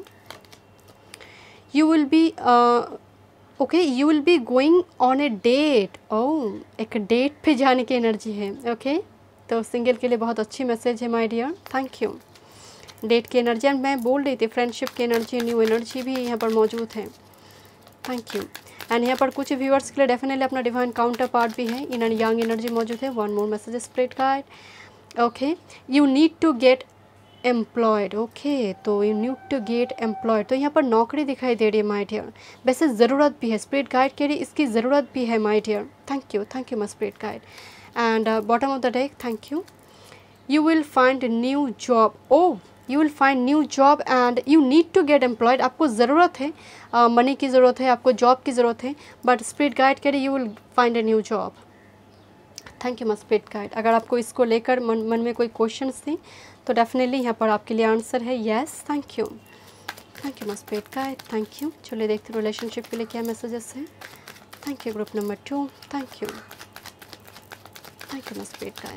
You will be okay, you will be going on a date. Oh, एक डेट पे जाने की एनर्जी है। ओके, तो सिंगल के लिए बहुत अच्छी मैसेज है my dear. Thank you. Date की एनर्जी, एंड मैं बोल रही थी फ्रेंडशिप की एनर्जी, न्यू एनर्जी भी यहाँ पर मौजूद है। Thank you. एंड यहाँ पर कुछ व्यूअर्स के लिए डेफिनेटली अपना डिवाइन काउंटर पार्ट भी है, इन एंड यंग एनर्जी मौजूद है। One more message spirit guide. Okay, you need to get employed. Okay, तो you need to get employed, तो यहाँ पर नौकरी दिखाई दे रही है माय डियर। वैसे ज़रूरत भी है, स्पिरिट गाइड कह रही इसकी ज़रूरत भी है my dear. Thank you my spirit guide. And bottom of the deck, thank you. You will find new job. Oh, you will find new job and you need to get employed. आपको ज़रूरत है, मनी की ज़रूरत है, आपको जॉब की ज़रूरत है, बट स्पिरिट गाइड कह रही you will find a new job. Thank you my spirit guide. अगर आपको इसको लेकर मन में कोई क्वेश्चंस थी तो डेफिनेटली यहाँ पर आपके लिए आंसर है yes. Thank you my spirit guide. Thank you. चलिए देखते हैं रिलेशनशिप के लिए क्या मैसेजेस हैं। Thank you group number 2। Thank you my spirit guide.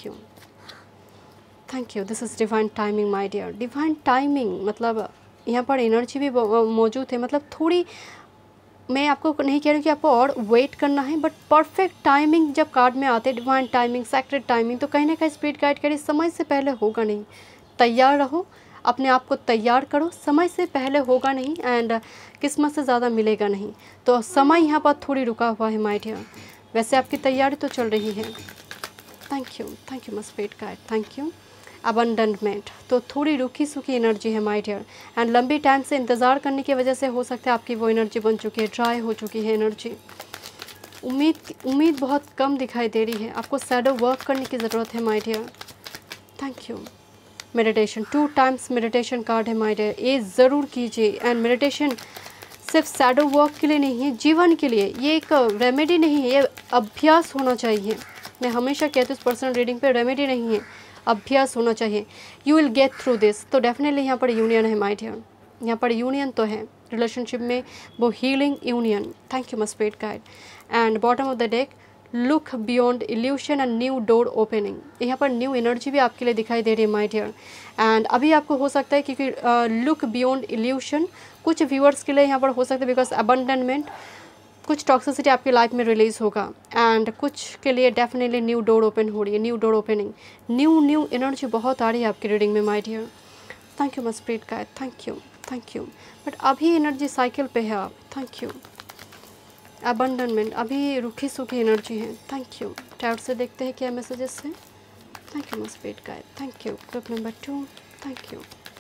Thank you. This is divine timing my dear. Divine timing मतलब यहाँ पर एनर्जी भी मौजूद है, मतलब थोड़ी, मैं आपको नहीं कह रही कि आपको और वेट करना है, बट परफेक्ट टाइमिंग जब कार्ड में आते हैं, डिवाइन टाइमिंग, सैक्रेड टाइमिंग, तो कहीं ना कहीं स्पिरिट गाइड करिए समय से पहले होगा नहीं। तैयार रहो, अपने आप को तैयार करो, समय से पहले होगा नहीं, एंड किस्मत से ज़्यादा मिलेगा नहीं। तो समय यहाँ पर थोड़ी रुका हुआ है माय डियर, वैसे आपकी तैयारी तो चल रही है। Thank you my spirit guide. Thank you. Abandonment, तो थोड़ी रुकी सूखी एनर्जी है माय डियर, एंड लंबी टाइम से इंतज़ार करने की वजह से हो सकता है आपकी वो एनर्जी बन चुकी है, ड्राई हो चुकी है एनर्जी। उम्मीद बहुत कम दिखाई दे रही है, आपको शैडो वर्क करने की ज़रूरत है my dear. Thank you. Meditation, 2 times meditation card है माय डियर, ये ज़रूर कीजिए। एंड मेडिटेशन सिर्फ शैडो वर्क के लिए नहीं है, जीवन के लिए ये एक रेमेडी नहीं है, ये अभ्यास होना चाहिए। मैं हमेशा कहती हूँ पर्सनल रीडिंग पे, रेमेडी नहीं है, अभ्यास होना चाहिए। You will get through this, तो डेफिनेटली यहाँ पर यूनियन है माय डियर, यहाँ पर यूनियन तो है रिलेशनशिप में, वो healing union. Thank you my spirit guide. And bottom of the deck, look beyond illusion and new door opening, यहाँ पर न्यू एनर्जी भी आपके लिए दिखाई दे रही है माय डियर। एंड अभी आपको हो सकता है क्योंकि लुक बियॉन्ड इल्यूशन कुछ व्यूअर्स के लिए यहाँ पर हो सकता है, बिकॉज अबंडनमेंट, कुछ टॉक्सिसिटी आपकी लाइफ में रिलीज़ होगा, एंड कुछ के लिए डेफिनेटली न्यू डोर ओपन हो रही है, new door opening, new energy बहुत आ रही है आपकी रीडिंग में my dear. Thank you my spirit guide. Thank you. But अभी एनर्जी साइकिल पे है आप। Thank you. अबंडनमेंट, अभी रुखी सूखी एनर्जी है। Thank you. टैरोट से देखते हैं क्या मैसेजेस हैं। Thank you my spirit guide. Thank you group number 2। Thank you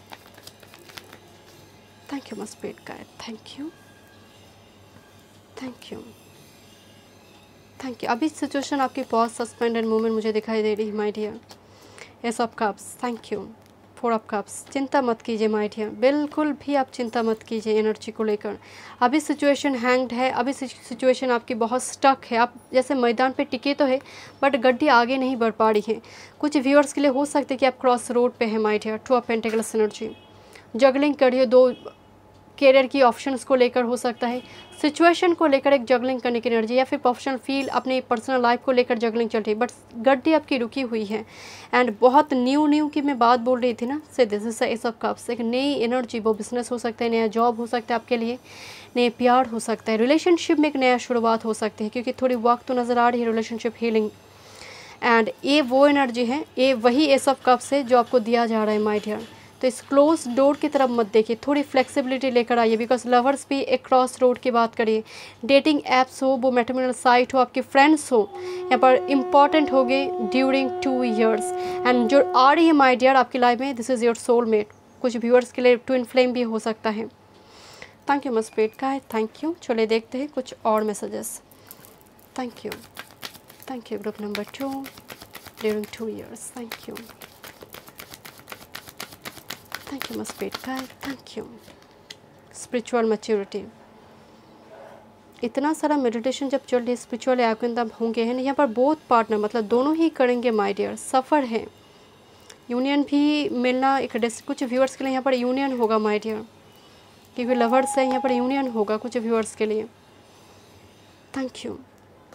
my spirit guide. Thank you. अभी सिचुएशन आपकी पॉज, सस्पेंड एंड मूवमेंट मुझे दिखाई दे रही है my dear. Ace of cups, thank you. 4 of cups, चिंता मत कीजिए माय डियर, बिल्कुल भी आप चिंता मत कीजिए एनर्जी को लेकर। अभी सिचुएशन हैंग्ड है, अभी सिचुएशन आपकी बहुत स्टक है, आप जैसे मैदान पे टिके तो है बट गड्डी आगे नहीं बढ़ पा रही है। कुछ व्यूअर्स के लिए हो सकता है कि आप क्रॉस रोड पे है my dear. 2 of pentacles energy, juggling करिए 2 कैरियर की ऑप्शंस को लेकर हो सकता है, सिचुएशन को लेकर एक जगलिंग करने की एनर्जी, या फिर प्रोफेशनल फील्ड अपनी पर्सनल लाइफ को लेकर जगलिंग चल रही है, बट गड्डी आपकी रुकी हुई है। एंड बहुत न्यू की मैं बात बोल रही थी ना, so this is ace of cups, एक नई एनर्जी, वो बिजनेस हो सकता है, नया जॉब हो सकता है आपके लिए, नए प्यार हो सकता है, रिलेशनशिप में एक नया शुरुआत हो सकती है, क्योंकि थोड़ी वक्त तो नज़र आ रही है रिलेशनशिप हीलिंग। एंड ये वो एनर्जी है, ये वही एस ऑफ कप्स है जो आपको दिया जा रहा है माय डियर। तो इस क्लोज डोर की तरफ मत देखिए, थोड़ी फ्लेक्सिबिलिटी लेकर आइए, बिकॉज लवर्स भी एक क्रॉस रोड की बात करिए। डेटिंग ऐप्स हो, वो मैट्रिमोनियल साइट हो, आपके फ्रेंड्स हो, यहाँ पर इंपॉर्टेंट हो गए ड्यूरिंग 2 years। एंड जो आ रही है माय डियर आपकी लाइफ में, दिस इज़ योर सोलमेट। कुछ व्यूअर्स के लिए ट्विन फ्लेम भी हो सकता है। थैंक यू मस्पेट का है, थैंक यू। चलिए देखते हैं कुछ और messages. Thank you group number 2 during 2 years, thank you my spirit का, थैंक यू। स्पिरिचुअल मैच्योरिटी, इतना सारा मेडिटेशन जब चल रही है, स्पिरिचुअल आइकन होंगे हैं यहाँ पर बोथ पार्टनर, मतलब दोनों ही करेंगे माय डियर। सफ़र है, यूनियन भी मिलना एक कुछ व्यूअर्स के लिए यहाँ पर यूनियन होगा माय डियर, क्योंकि लवर्स है यहाँ पर यूनियन होगा कुछ व्यूअर्स के लिए। Thank you.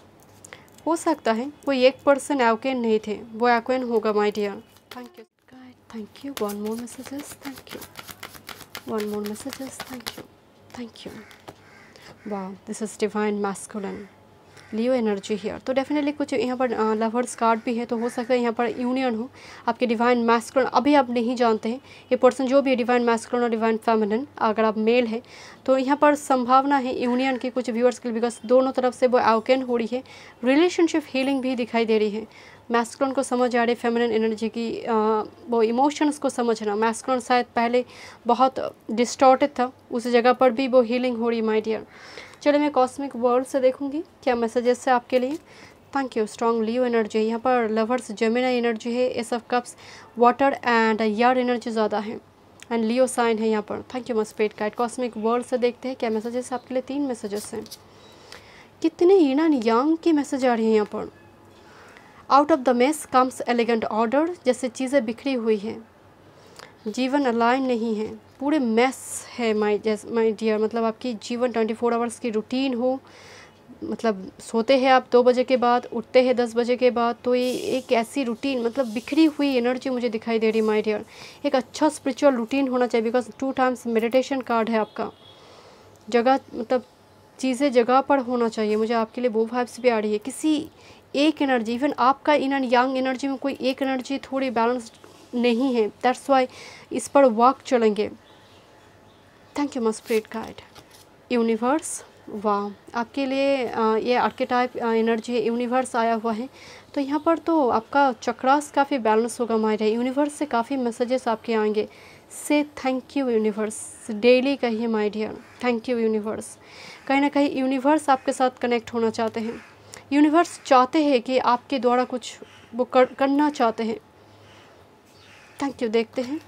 हो सकता है कोई एक पर्सन आइकन नहीं थे, वो आइकन होगा my dear. Thank you, thank you. One more messages, thank you. One more messages, thank you. वाह, this is divine masculine, Leo energy here. तो डेफिनेटली कुछ यहाँ पर लवर्स कार्ड भी है, तो हो सकता है यहाँ पर यूनियन हो आपके डिवाइन मैस्कुलिन। अभी आप नहीं जानते हैं ये पर्सन जो भी है, डिवाइन मैस्कुलिन और डिवाइन फेमिनिन, अगर आप मेल है तो यहाँ पर संभावना है यूनियन की कुछ व्यूअर्स के लिए, बिकॉज दोनों तरफ से वो आउकेन हो रही है। रिलेशनशिप हीलिंग भी दिखाई दे रही है। मैस्कुलिन को समझ आ रही है फेमिनिन एनर्जी की, वो इमोशंस को समझना। मैस्कुलिन शायद पहले बहुत डिस्टॉर्टेड था, उस जगह पर भी वो हीलिंग हो रही माय डियर। चलिए मैं कॉस्मिक वर्ल्ड से देखूंगी क्या मैसेजेस है आपके लिए। Thank you. Strong Leo energy, यहाँ पर लवर्स जेमिनी एनर्जी है, ace of cups water and air energy ज़्यादा है, एंड लियो साइन है यहाँ पर। Thank you my spirit guide. Cosmic world से देखते हैं क्या मैसेजेस आपके लिए। 3 मैसेजेस हैं। कितने यिन एंड यांग की मैसेज आ रही है यहाँ पर। Out of the mess comes elegant order, जैसे चीज़ें बिखरी हुई हैं, जीवन अलाइन नहीं है, पूरे मैस है माय डियर। मतलब आपकी जीवन 24 आवर्स की रूटीन हो, मतलब सोते हैं आप 2 बजे के बाद, उठते हैं 10 बजे के बाद, तो ये एक ऐसी रूटीन, मतलब बिखरी हुई एनर्जी मुझे दिखाई दे रही माय डियर। एक अच्छा स्पिरिचुअल रूटीन होना चाहिए, बिकॉज 2 times मेडिटेशन कार्ड है आपका। जगह, मतलब चीज़ें जगह पर होना चाहिए। मुझे आपके लिए वो वाइब्स भी आ रही है। किसी एक एनर्जी, इवन आपका इन एंड यांग एनर्जी में कोई एक एनर्जी थोड़ी बैलेंस नहीं है, दैट्स वाई इस पर वर्क चलेंगे। Thank you my spirit guide. Universe, वाह, आपके लिए ये आर्केटाइप एनर्जी है, यूनिवर्स आया हुआ है, तो यहाँ पर तो आपका चक्रास काफ़ी बैलेंस होगा मायरे। यूनिवर्स से काफ़ी मैसेजेस आपके आएंगे। So thank you universe, daily कहिए my dear, thank you universe. कहीं ना कहीं यूनिवर्स आपके साथ कनेक्ट होना चाहते हैं। यूनिवर्स चाहते हैं कि आपके द्वारा कुछ वो करना चाहते हैं। Thank you. देखते हैं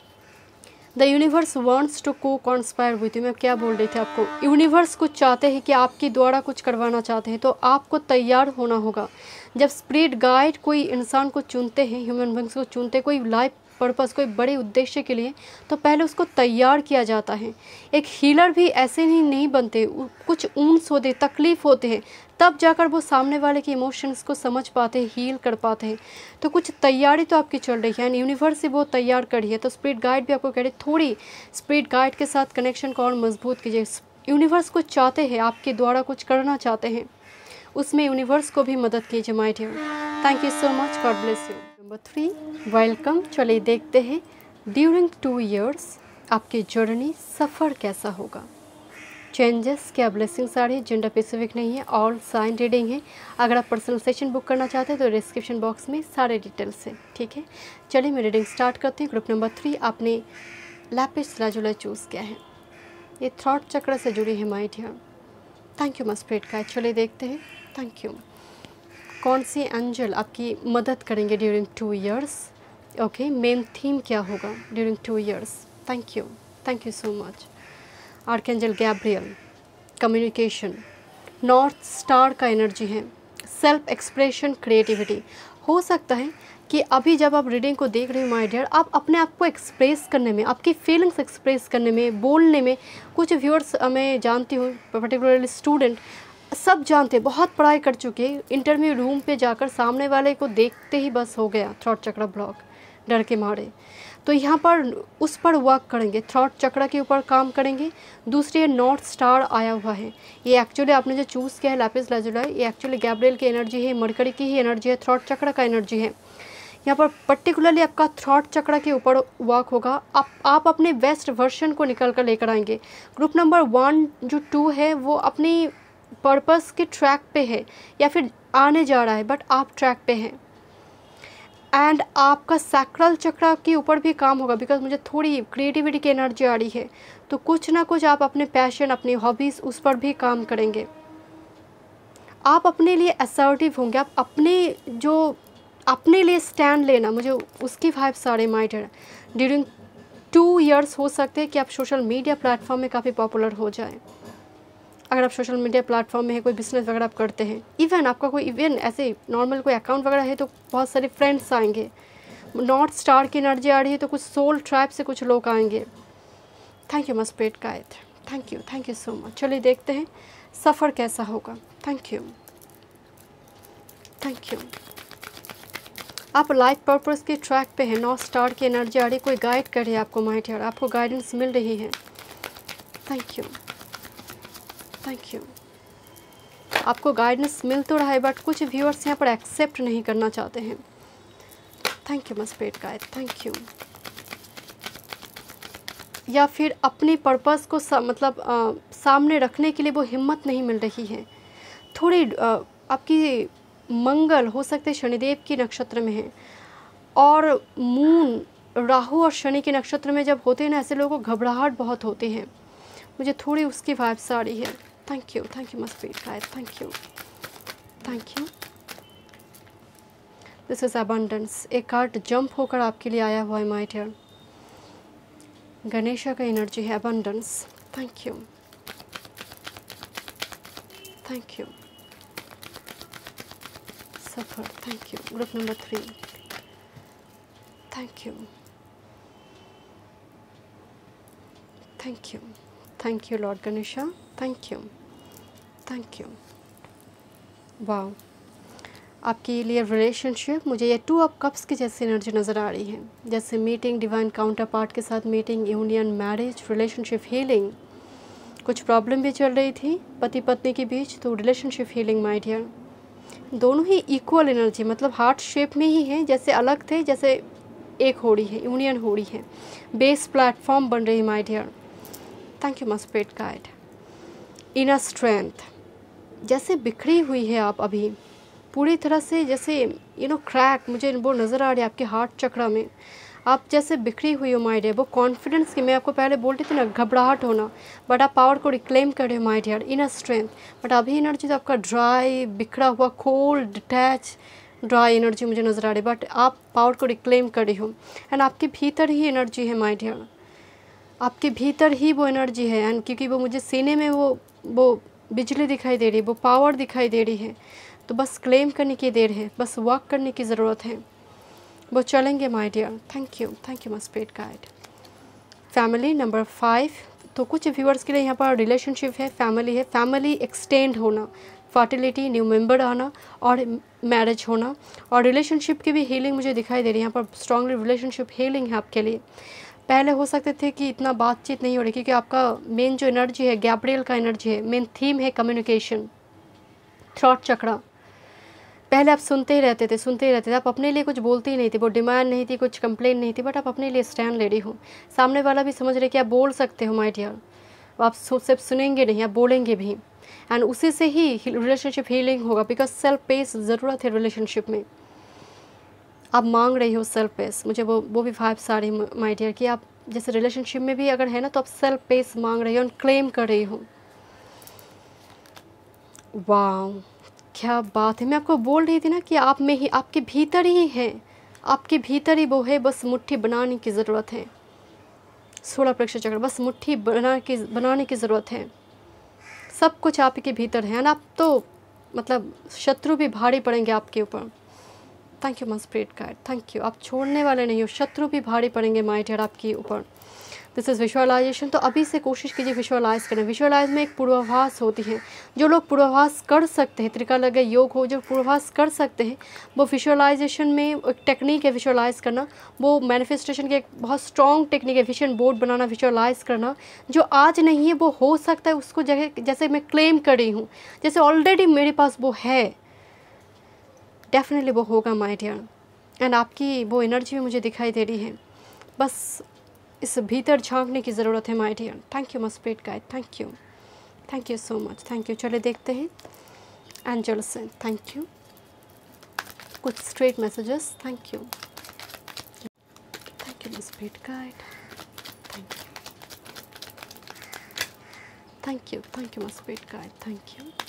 द यूनिवर्स वांट्स टू को कॉन्स्पायर विथ यू। मैं क्या बोल रही थी आपको, यूनिवर्स कुछ चाहते हैं कि आपके द्वारा कुछ करवाना चाहते हैं, तो आपको तैयार होना होगा। जब स्पिरिट गाइड कोई इंसान को चुनते हैं, ह्यूमन बींग्स को चुनते हैं कोई लाइफ पर्पस, कोई बड़े उद्देश्य के लिए, तो पहले उसको तैयार किया जाता है। एक हीलर भी ऐसे ही नहीं बनते, कुछ ऊंस होते, तकलीफ़ होते हैं, तब जाकर वो सामने वाले के इमोशंस को समझ पाते हैं, हील कर पाते हैं। तो कुछ तैयारी तो आपकी चल रही है, एंड यूनिवर्स से वो तैयार करी है। तो स्पिरिट गाइड भी आपको कह रहे, थोड़ी स्पिरिट गाइड के साथ कनेक्शन को और मजबूत कीजिए। यूनिवर्स कुछ चाहते हैं, आपके द्वारा कुछ करना चाहते हैं, उसमें यूनिवर्स को भी मदद कीजिए my dear. Thank you so much, god bless you. Number 3, welcome. चलिए देखते हैं ड्यूरिंग 2 years आपकी जर्नी, सफ़र कैसा होगा। चेंजेस, क्या ब्लेसिंग्स आ रही है, जेंडर स्पेसिफिक नहीं है, ऑल साइन रीडिंग है। अगर आप पर्सनल सेशन बुक करना चाहते हैं तो डिस्क्रिप्शन बॉक्स में सारे डिटेल्स है, ठीक है। चलिए मैं रीडिंग स्टार्ट करते हैं। ग्रुप नंबर 3, आपने लैपिस लाजुला चूज़ किया है, ये थ्रॉट चक्र से जुड़ी है my dear. Thank you my spirit guide. चलिए देखते हैं, थैंक यू। कौन सी एंजल आपकी मदद करेंगे during 2 years। Okay, main theme क्या होगा during 2 years। Thank you so much. Archangel Gabriel, communication, north star का एनर्जी है, सेल्फ एक्सप्रेशन, क्रिएटिविटी। हो सकता है कि अभी जब आप रीडिंग को देख रहे हो माय डियर, आप अपने आप को एक्सप्रेस करने में, आपकी फीलिंग्स एक्सप्रेस करने में, बोलने में, कुछ व्यूअर्स मैं जानती हूँ पर्टिकुलरली स्टूडेंट सब जानते हैं, बहुत पढ़ाई कर चुके हैं, इंटरव्यू रूम पे जाकर सामने वाले को देखते ही बस हो गया थ्रॉट चक्र ब्लॉक, डर के मारे। तो यहाँ पर उस पर वर्क करेंगे, थ्रॉट चक्र के ऊपर काम करेंगे। दूसरी ये नॉर्थ स्टार आया हुआ है, ये एक्चुअली आपने जो चूज़ किया है लैपिस लाजुलाई, ये एक्चुअली गैब्रियल की एनर्जी है, मरकरी की ही एनर्जी है, थ्रॉट चक्र का एनर्जी है। यहाँ पर पर्टिकुलरली आपका थ्रॉट चक्र के ऊपर वर्क होगा। आप अपने बेस्ट वर्जन को निकल कर लेकर आएंगे। ग्रुप नंबर 1 जो 2 है वो अपनी पर्पस के ट्रैक पे है या फिर आने जा रहा है, बट आप ट्रैक पे हैं। एंड आपका सैक्रल चक्र के ऊपर भी काम होगा, बिकॉज मुझे थोड़ी क्रिएटिविटी की एनर्जी आ रही है। तो कुछ ना कुछ आप अपने पैशन, अपनी हॉबीज़, उस पर भी काम करेंगे। आप अपने लिए असर्टिव होंगे, आप अपने लिए स्टैंड लेना, मुझे उसकी वाइब्स आ रही माय डियर। ड्यूरिंग 2 इयर्स हो सकते हैं कि आप सोशल मीडिया प्लेटफॉर्म में काफ़ी पॉपुलर हो जाए। अगर आप सोशल मीडिया प्लेटफॉर्म में है, कोई बिजनेस वगैरह आप करते हैं, इवन आपका कोई इवन ऐसे नॉर्मल कोई अकाउंट वगैरह है, तो बहुत सारे फ्रेंड्स आएंगे। नॉर्थ स्टार की एनर्जी आ रही है, तो कुछ सोल ट्राइब से कुछ लोग आएंगे। Thank you my spirit guide, thank you so much. चलिए देखते हैं सफ़र कैसा होगा। Thank you. आप लाइफ पर्पस के ट्रैक पे हैं, नॉर्थ स्टार की एनर्जी आ रही है, कोई गाइड कर रही है आपको माय डियर, आपको गाइडेंस मिल रही है। थैंक यू। आपको गाइडेंस मिल तो रहा है, बट कुछ व्यूअर्स यहाँ पर एक्सेप्ट नहीं करना चाहते हैं। Thank you my spirit guide, thank you. या फिर अपनी पर्पस को सामने रखने के लिए वो हिम्मत नहीं मिल रही है। थोड़ी आपकी मंगल हो सकते शनिदेव की नक्षत्र में है, और मून राहु और शनि के नक्षत्र में जब होते हैं ना, ऐसे लोगों को घबराहट बहुत होती है। मुझे थोड़ी उसकी वाइब्स आ रही है। Thank you my spirit guide, thank you. This is abundance. एक कार्ड जंप होकर आपके लिए आया हुआ है माय डियर। गणेशा का एनर्जी है, अबंडेंस। Thank you. सफर, thank you. Group number 3, thank you lord Ganesha, thank you. वाह, आपके लिए रिलेशनशिप, मुझे ये 2 ऑफ कप्स की जैसी एनर्जी नज़र आ रही है, जैसे मीटिंग, डिवाइन काउंटर पार्ट के साथ meeting, union, marriage, relationship healing. कुछ प्रॉब्लम भी चल रही थी पति पत्नी के बीच, तो रिलेशनशिप हीलिंग माय डियर। दोनों ही इक्वल एनर्जी, मतलब हार्ट शेप में ही है, जैसे अलग थे, जैसे एक हो रही है, यूनियन हो रही है, बेस प्लेटफॉर्म बन रही है my dear. Thank you my spirit guide. Inner strength, जैसे बिखरी हुई है आप अभी पूरी तरह से, जैसे क्रैक मुझे वो नज़र आ रही है आपके हार्ट चक्र में, आप जैसे बिखरी हुई हो माय डियर। वो कॉन्फिडेंस की मैं आपको पहले बोल रही थी ना, घबराहट होना, बट आप पावर को रिक्लेम कर रहे हो my dear, inner strength. But अभी एनर्जी तो आपका ड्राई, बिखरा हुआ, कोल्ड, डिटैच, ड्राई एनर्जी मुझे नज़र आ रही है, बट आप पावर को रिक्लेम कर रही हो। एंड आपके भीतर ही एनर्जी है माय डियर, आपके भीतर ही वो एनर्जी है। एंड क्योंकि वो मुझे सीने में वो बिजली दिखाई दे रही है, वो पावर दिखाई दे रही है, तो बस क्लेम करने की देर है, बस वॉक करने की ज़रूरत है, वो चलेंगे my dear. Thank you my spirit guide. Family number 5, तो कुछ व्यूअर्स के लिए यहाँ पर रिलेशनशिप है, फैमिली है, फैमिली एक्सटेंड होना, फर्टिलिटी, न्यू मेंबर आना और मैरिज होना, और रिलेशनशिप की भी हीलिंग मुझे दिखाई दे रही है यहाँ पर। स्ट्रांगली रिलेशनशिप हीलिंग है आपके लिए। पहले हो सकते थे कि इतना बातचीत नहीं हो रही, क्योंकि आपका मेन जो एनर्जी है गैब्रियल का एनर्जी है, मेन थीम है कम्युनिकेशन, थ्रॉट चक्र। पहले आप सुनते ही रहते थे, आप अपने लिए कुछ बोलते ही नहीं थे, वो डिमांड नहीं थी, कुछ कंप्लेन नहीं थी, बट आप अपने लिए स्टैंड ले रही हो। सामने वाला भी समझ रहे कि आप बोल सकते हो माय डियर, आप सिर्फ सुनेंगे नहीं, आप बोलेंगे भी। एंड उसी से ही रिलेशनशिप हीलिंग होगा, बिकॉज सेल्फ पेस ज़रूरत है रिलेशनशिप में। आप मांग रही हो सेल्फ पेस, मुझे वो भी वाइब्स आ रही माय डियर, कि आप जैसे रिलेशनशिप में भी अगर है ना, तो आप सेल्फ पेस मांग रही हो और क्लेम कर रही हो। वाह, क्या बात है। मैं आपको बोल रही थी ना कि आप में ही, आपके भीतर ही है, आपके भीतर ही वो है, बस मुट्ठी बनाने की ज़रूरत है। 16 प्रेक्षक चक्र, बस मुट्ठी बनाने की ज़रूरत है। सब कुछ आपके भीतर है ना। आप तो मतलब शत्रु भी भारी पड़ेंगे आपके ऊपर। Thank you my spirit guide, thank you. आप छोड़ने वाले नहीं हो, शत्रु भी भारी पड़ेंगे माय डियर आपके ऊपर। This is visualisation. तो अभी से कोशिश कीजिए विजुअलाइज करें। विजुअलाइज में एक पूर्वाभास होती है, जो लोग पूर्वाभास कर सकते हैं, त्रिकालज्ञ योग हो, जो पूर्वाभास कर सकते हैं, वो विजुअलाइजेशन में एक टेक्निक है विजुअलाइज करना, वो मैनिफेस्टेशन की एक बहुत स्ट्रॉन्ग टेक्निक है, विजन बोर्ड बनाना, विजुअलाइज करना। जो आज नहीं है वो हो सकता है उसको जगह, जैसे मैं क्लेम कर रही हूँ, जैसे ऑलरेडी मेरे पास वो है, डेफिनेटली वो होगा माय डियर। एंड आपकी वो एनर्जी भी मुझे दिखाई दे रही है, बस इस भीतर झांकने की ज़रूरत है my dear. Thank you my spirit guide, thank you so much, thank you. चले देखते हैं एंजल से। थैंक यू, कुछ straight messages. Thank you my spirit guide, thank you my spirit guide, thank you.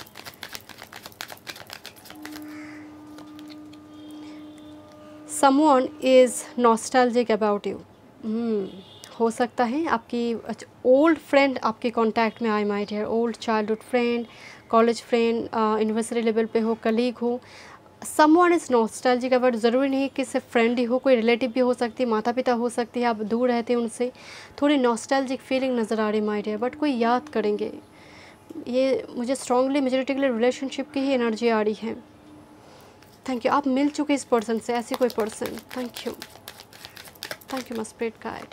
Someone is nostalgic about you. हो सकता है आपकी ओल्ड फ्रेंड आपके कांटेक्ट में आए my dear, old childhood friend, college friend, university level पे हो, कलीग हो। समवन इज़ नॉस्टैल्जिक अबाउट, ज़रूरी नहीं कि सिर्फ फ्रेंड ही हो, कोई रिलेटिव भी हो सकती है, माता पिता हो सकती है, आप दूर रहते हैं उनसे, थोड़ी नॉस्टैल्जिक फीलिंग नज़र आ रही माय डियर, बट कोई याद करेंगे। ये मुझे स्ट्रांगली मेजॉरिटी के लिए रिलेशनशिप की ही एनर्जी आ रही है। Thank you. आप मिल चुके इस पर्सन से, ऐसी कोई person. Thank you my spirit guide.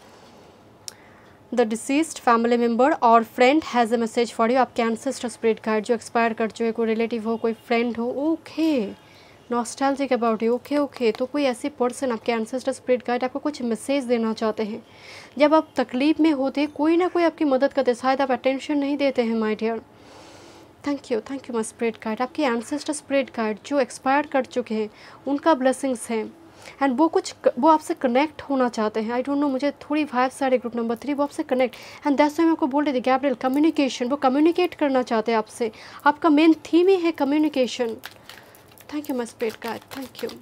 The deceased family member और friend has a message for you. आपके एंसेस्टर स्पिरिट गाइड जो एक्सपायर कर चुके, कोई रिलेटिव हो, कोई फ्रेंड हो, okay, nostalgic about you, okay. तो कोई ऐसी पर्सन, आपके एंसेस्टर स्पिरिट गाइड आपको कुछ मैसेज देना चाहते हैं। जब आप तकलीफ में होते हैं, कोई ना कोई आपकी मदद करते, शायद आप अटेंशन नहीं देते हैं my dear. Thank you my spirit guide. आपके एंसेस्टर स्पिरिट गाइड जो एक्सपायर कर चुके हैं, उनका ब्लेसिंग्स हैं, एंड वो आपसे कनेक्ट होना चाहते हैं। आई डोंट नो, मुझे थोड़ी वाइब सारे ग्रुप नंबर 3 वो आपसे कनेक्ट, एंड दैट्स व्हाई मैं आपको बोल रही थी गैब्रियल, कम्युनिकेशन, वो कम्युनिकेट करना चाहते हैं आपसे। आपका मेन थीम ही है communication. Thank you my spirit guide, thank you.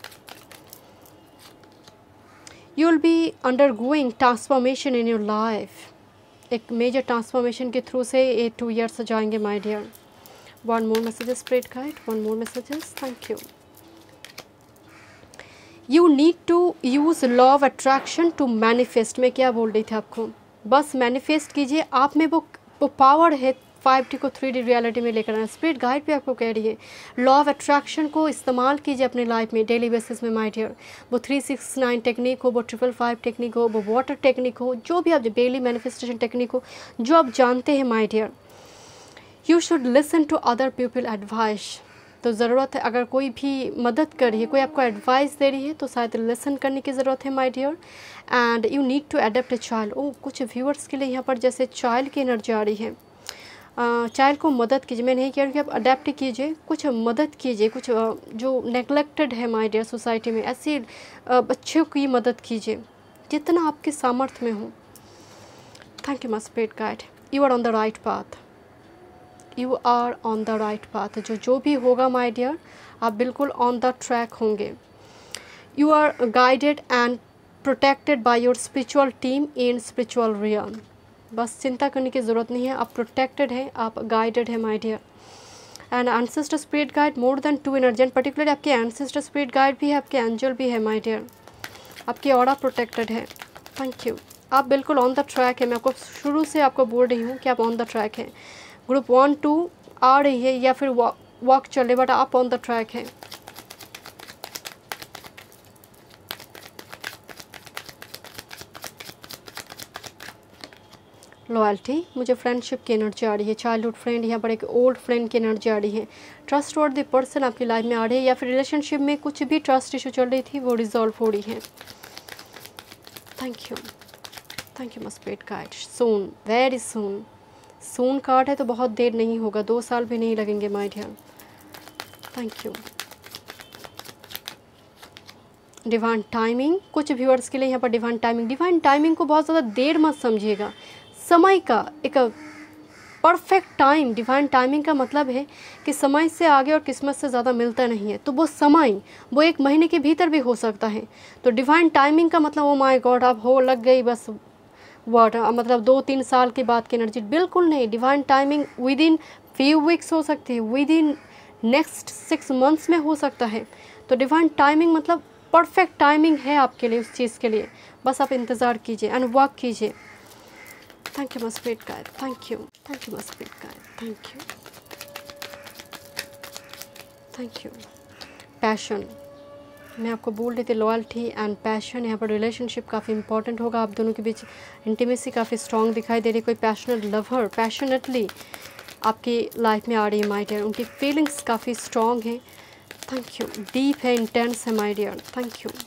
You will be undergoing transformation in your life. एक मेजर ट्रांसफॉर्मेशन के थ्रू से ये 2 ईयर्स जाएंगे my dear. One more messages, spirit guide. One more messages. Thank you. You need to use law of attraction to manifest. मैं क्या बोल रही थी आपको, बस मैनिफेस्ट कीजिए। आप में वो पावर है 5D को 3D रियलिटी में लेकर आना। स्पिरिट गाइड भी आपको कह रही है लॉ ऑफ अट्रैक्शन को इस्तेमाल कीजिए अपने लाइफ में डेली बेसिस में माय डियर। वो 369 टेक्निक हो, वो 555 टेक्निक हो, वो वाटर टेक्निक हो, जो भी आप डेली मैनिफेस्टेशन टेक्निक हो, जो आप जानते हैं my dear. You should listen to other people advice. तो ज़रूरत है, अगर कोई भी मदद कर रही है, कोई आपको एडवाइस दे रही है, तो शायद लिसन करने की ज़रूरत है my dear. And you need to adopt a child. कुछ व्यूअर्स के लिए यहाँ पर जैसे चाइल्ड की एनर्जी आ रही है। चाइल्ड को मदद कीजिए। मैं नहीं कह रही कि आप अडेप्ट कीजिए, कुछ मदद कीजिए, कुछ जो नेग्लेक्टेड है माय डियर सोसाइटी में, ऐसे बच्चों की मदद कीजिए जितना आपके सामर्थ्य में हो। Thank you my spirit guide. You are on the right path, you are on the right path. जो भी होगा माय डियर, आप बिल्कुल ऑन द ट्रैक होंगे। You are guided and protected by your spiritual team in spiritual realm. बस चिंता करने की ज़रूरत नहीं है, आप प्रोटेक्टेड है, आप गाइडेड है my dear. And ancestor spirit guide more than 2 energy, and particularly आपके एंसेस्टर स्पिरिट गाइड भी है, आपके एंजल भी है माय डियर। आपकी ऑरा प्रोटेक्टेड है। Thank you. आप बिल्कुल ऑन द ट्रैक है। मैं आपको शुरू से आपको बोल रही हूँ कि आप ऑन द ट्रैक हैं। ग्रुप 1 2 आ रही है या फिर वॉक चल रहे, बट आप ऑन द ट्रैक हैं। लॉयल्टी, मुझे फ्रेंडशिप की एनर्जी आ रही है। चाइल्डहुड फ्रेंड, यहाँ पर एक ओल्ड फ्रेंड की एनर्जी आ रही है। ट्रस्ट वर्दी पर्सन आपकी लाइफ में आ रही है, या फिर रिलेशनशिप में कुछ भी ट्रस्ट इशू चल रही थी वो रिजॉल्व हो रही है। Thank you my spirit guide. Soon, very soon. Soon card है तो बहुत देर नहीं होगा, 2 साल भी नहीं लगेंगे my dear. Thank you. Divine timing, कुछ व्यूअर्स के लिए यहाँ पर डिवाइन टाइमिंग को बहुत ज़्यादा देर मत समझिएगा। समय का एक परफेक्ट टाइम, डिवाइन टाइमिंग का मतलब है कि समय से आगे और किस्मत से ज़्यादा मिलता नहीं है। तो वो समय वो 1 महीने के भीतर भी हो सकता है। तो डिवाइन टाइमिंग का मतलब ओ माय गॉड अब हो लग गई बस वर्ड, मतलब 2-3 साल के बाद की एनर्जी, बिल्कुल नहीं। Divine timing within few weeks हो सकती है, विद इन नेक्स्ट 6 मंथ्स में हो सकता है। तो डिवाइन टाइमिंग मतलब परफेक्ट टाइमिंग है आपके लिए उस चीज़ के लिए, बस आप इंतज़ार कीजिए एंड वर्क कीजिए। Thank you my spirit guide, thank you my spirit guide, thank you, thank you. Passion, मैं आपको बोल रही थी लॉयल्टी एंड पैशन, यहाँ पर रिलेशनशिप काफ़ी इंपॉर्टेंट होगा, आप दोनों के बीच इंटीमेसी काफ़ी स्ट्रॉन्ग दिखाई दे रही, कोई पैशनेट लवर पैशनेटली आपकी लाइफ में आ रही है माय डियर, उनकी फीलिंग्स काफ़ी स्ट्रॉन्ग हैं। थैंक यू, डीप है, इंटेंस है my dear, thank you.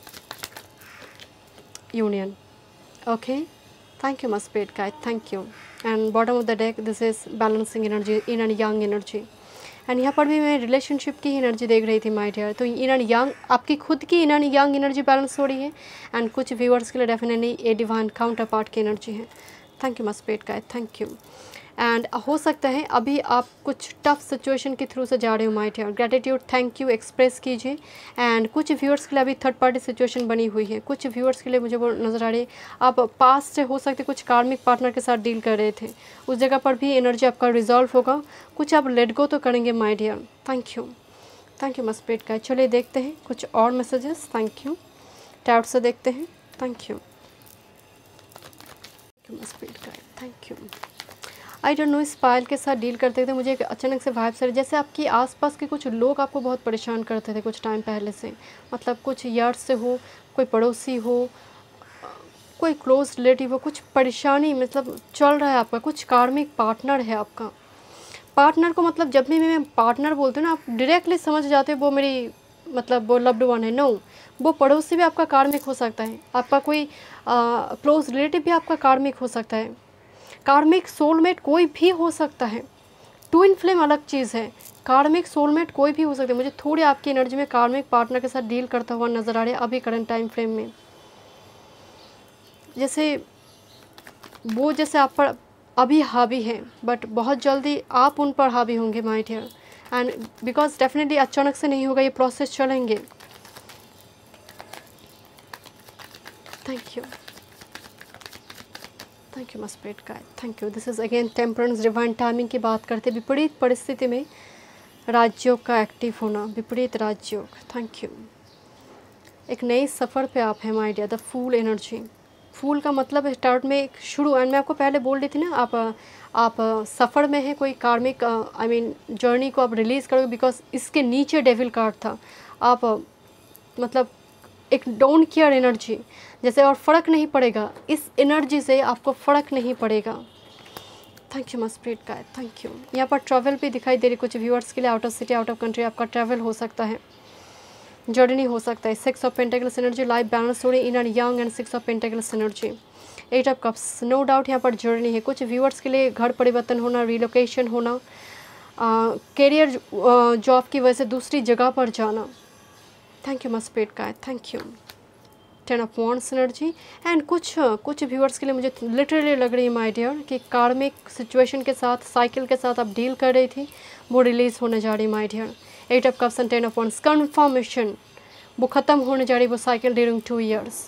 Union, okay, thank you my spirit guide, thank you. And bottom of the deck this is balancing energy, yin and yang energy, and यहाँ पर भी मैं रिलेशनशिप की एनर्जी देख रही थी माय डियर। तो इन एंड यंग, आपकी खुद की yin and yang energy balance हो रही है, एंड कुछ व्यूअर्स के लिए definitely a divine counterpart की एनर्जी है। Thank you my spirit guide, thank you. And हो सकता है अभी आप कुछ टफ सिचुएशन के थ्रू से जा रहे हो my dear, gratitude thank you express कीजिए। एंड कुछ व्यूअर्स के लिए अभी थर्ड पार्टी सिचुएशन बनी हुई है, कुछ व्यूअर्स के लिए मुझे वो नज़र आ रही है आप पास्ट से हो सकते कुछ कार्मिक पार्टनर के साथ डील कर रहे थे, उस जगह पर भी एनर्जी आपका रिजॉल्व होगा, कुछ आप लेट गो तो करेंगे my dear. Thank you my spirit guide. चलिए देखते हैं कुछ और मैसेजेस। थैंक यू, टैरोट से देखते हैं। Thank you my spirit guide, thank you. I don't know, इस पायल के साथ डील करते थे मुझे एक अचानक से वाइब्स आ रही, जैसे आपके आसपास के कुछ लोग आपको बहुत परेशान करते थे कुछ टाइम पहले से, मतलब कुछ ईयर्स से हो, कोई पड़ोसी हो, कोई क्लोज रिलेटिव हो, कुछ परेशानी मतलब चल रहा है आपका, कुछ कार्मिक पार्टनर है आपका। पार्टनर को मतलब जब भी मैं पार्टनर बोलती हूँ ना, आप डायरेक्टली समझ जाते हो वो मेरी मतलब वो लव्ड वन है। नो, वो पड़ोसी भी आपका कार्मिक हो सकता है, आपका कोई क्लोज रिलेटिव भी आपका कार्मिक हो सकता है, कार्मिक सोलमेट कोई भी हो सकता है। ट्विन फ्लेम अलग चीज़ है, कार्मिक सोलमेट कोई भी हो सकता है। मुझे थोड़ी आपकी एनर्जी में कार्मिक पार्टनर के साथ डील करता हुआ नज़र आ रहा है अभी करंट टाइम फ्रेम में, जैसे वो जैसे आप पर अभी हावी है, बट बहुत जल्दी आप उन पर हावी होंगे my dear, and because definitely अचानक से नहीं होगा, ये प्रोसेस चलेंगे। Thank you my spirit guide, thank you. This is again temperance, divine timing की बात करते, विपरीत परिस्थिति में राजयोग का एक्टिव होना, विपरीत राजयोग। Thank you. एक नए सफ़र पे आप हैं my dear, the fool energy. Fool का मतलब स्टार्ट में एक शुरू, एंड मैं आपको पहले बोल रही थी ना, आप सफ़र में हैं, कोई कार्मिक आई मीन जर्नी को आप रिलीज़ करोगे, बिकॉज इसके नीचे डेविल कार्ड था। आप मतलब एक डोंट केयर एनर्जी जैसे, और फ़र्क नहीं पड़ेगा, इस एनर्जी से आपको फ़र्क नहीं पड़ेगा। Thank you my spirit guide, thank you. यहाँ पर ट्रैवल भी दिखाई दे रही कुछ व्यूअर्स के लिए, out of city out of country आपका ट्रैवल हो सकता है, जर्नी हो सकता है। 6 of pentacles energy, life balance हो रही, yin and yang, and 6 of pentacles energy, 8 of cups. No doubt यहाँ पर जर्नी है, कुछ व्यूअर्स के लिए घर परिवर्तन होना, रिलोकेशन होना, कैरियर जॉब की वजह से दूसरी जगह पर जाना। Thank you my spirit guide, thank you. 10 of wands energy, and कुछ व्यूअर्स के लिए मुझे लिटरली लग रही है माय डियर कि कार्मिक सिचुएशन के साथ, साइकिल के साथ आप डील कर रही थी, वो रिलीज़ होने जा रही है my dear. 8 of cups and 10 of wands, confirmation, वो ख़त्म होने जा रही है वो साइकिल ड्यूरिंग 2 ईयर्स।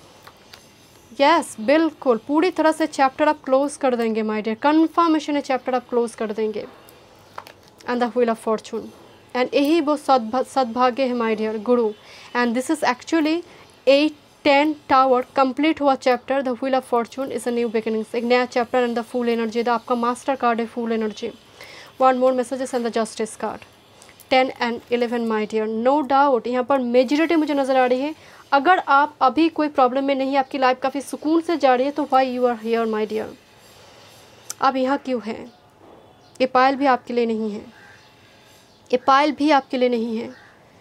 यस, बिल्कुल पूरी तरह से चैप्टर आप क्लोज कर देंगे माय डियर, कन्फर्मेशन है, चैप्टर आप क्लोज कर देंगे। And the wheel of fortune, and यही वो सद्भाग्य है my dear, guru. And this is actually 8-10 tower complete हुआ chapter, the wheel of fortune is a new beginnings, एक नया chapter, and the fool energy, the आपका मास्टर कार्ड है fool energy. 1 more messages and the justice card, 10 and 11 my dear. No doubt यहाँ पर मेजॉरिटी मुझे नज़र आ रही है, अगर आप अभी कोई प्रॉब्लम में नहीं, आपकी लाइफ काफ़ी सुकून से जा रही है, तो why you are here my dear, आप यहाँ क्यों हैं? ये पायल भी आपके लिए नहीं है, ये पायल भी आपके लिए नहीं है,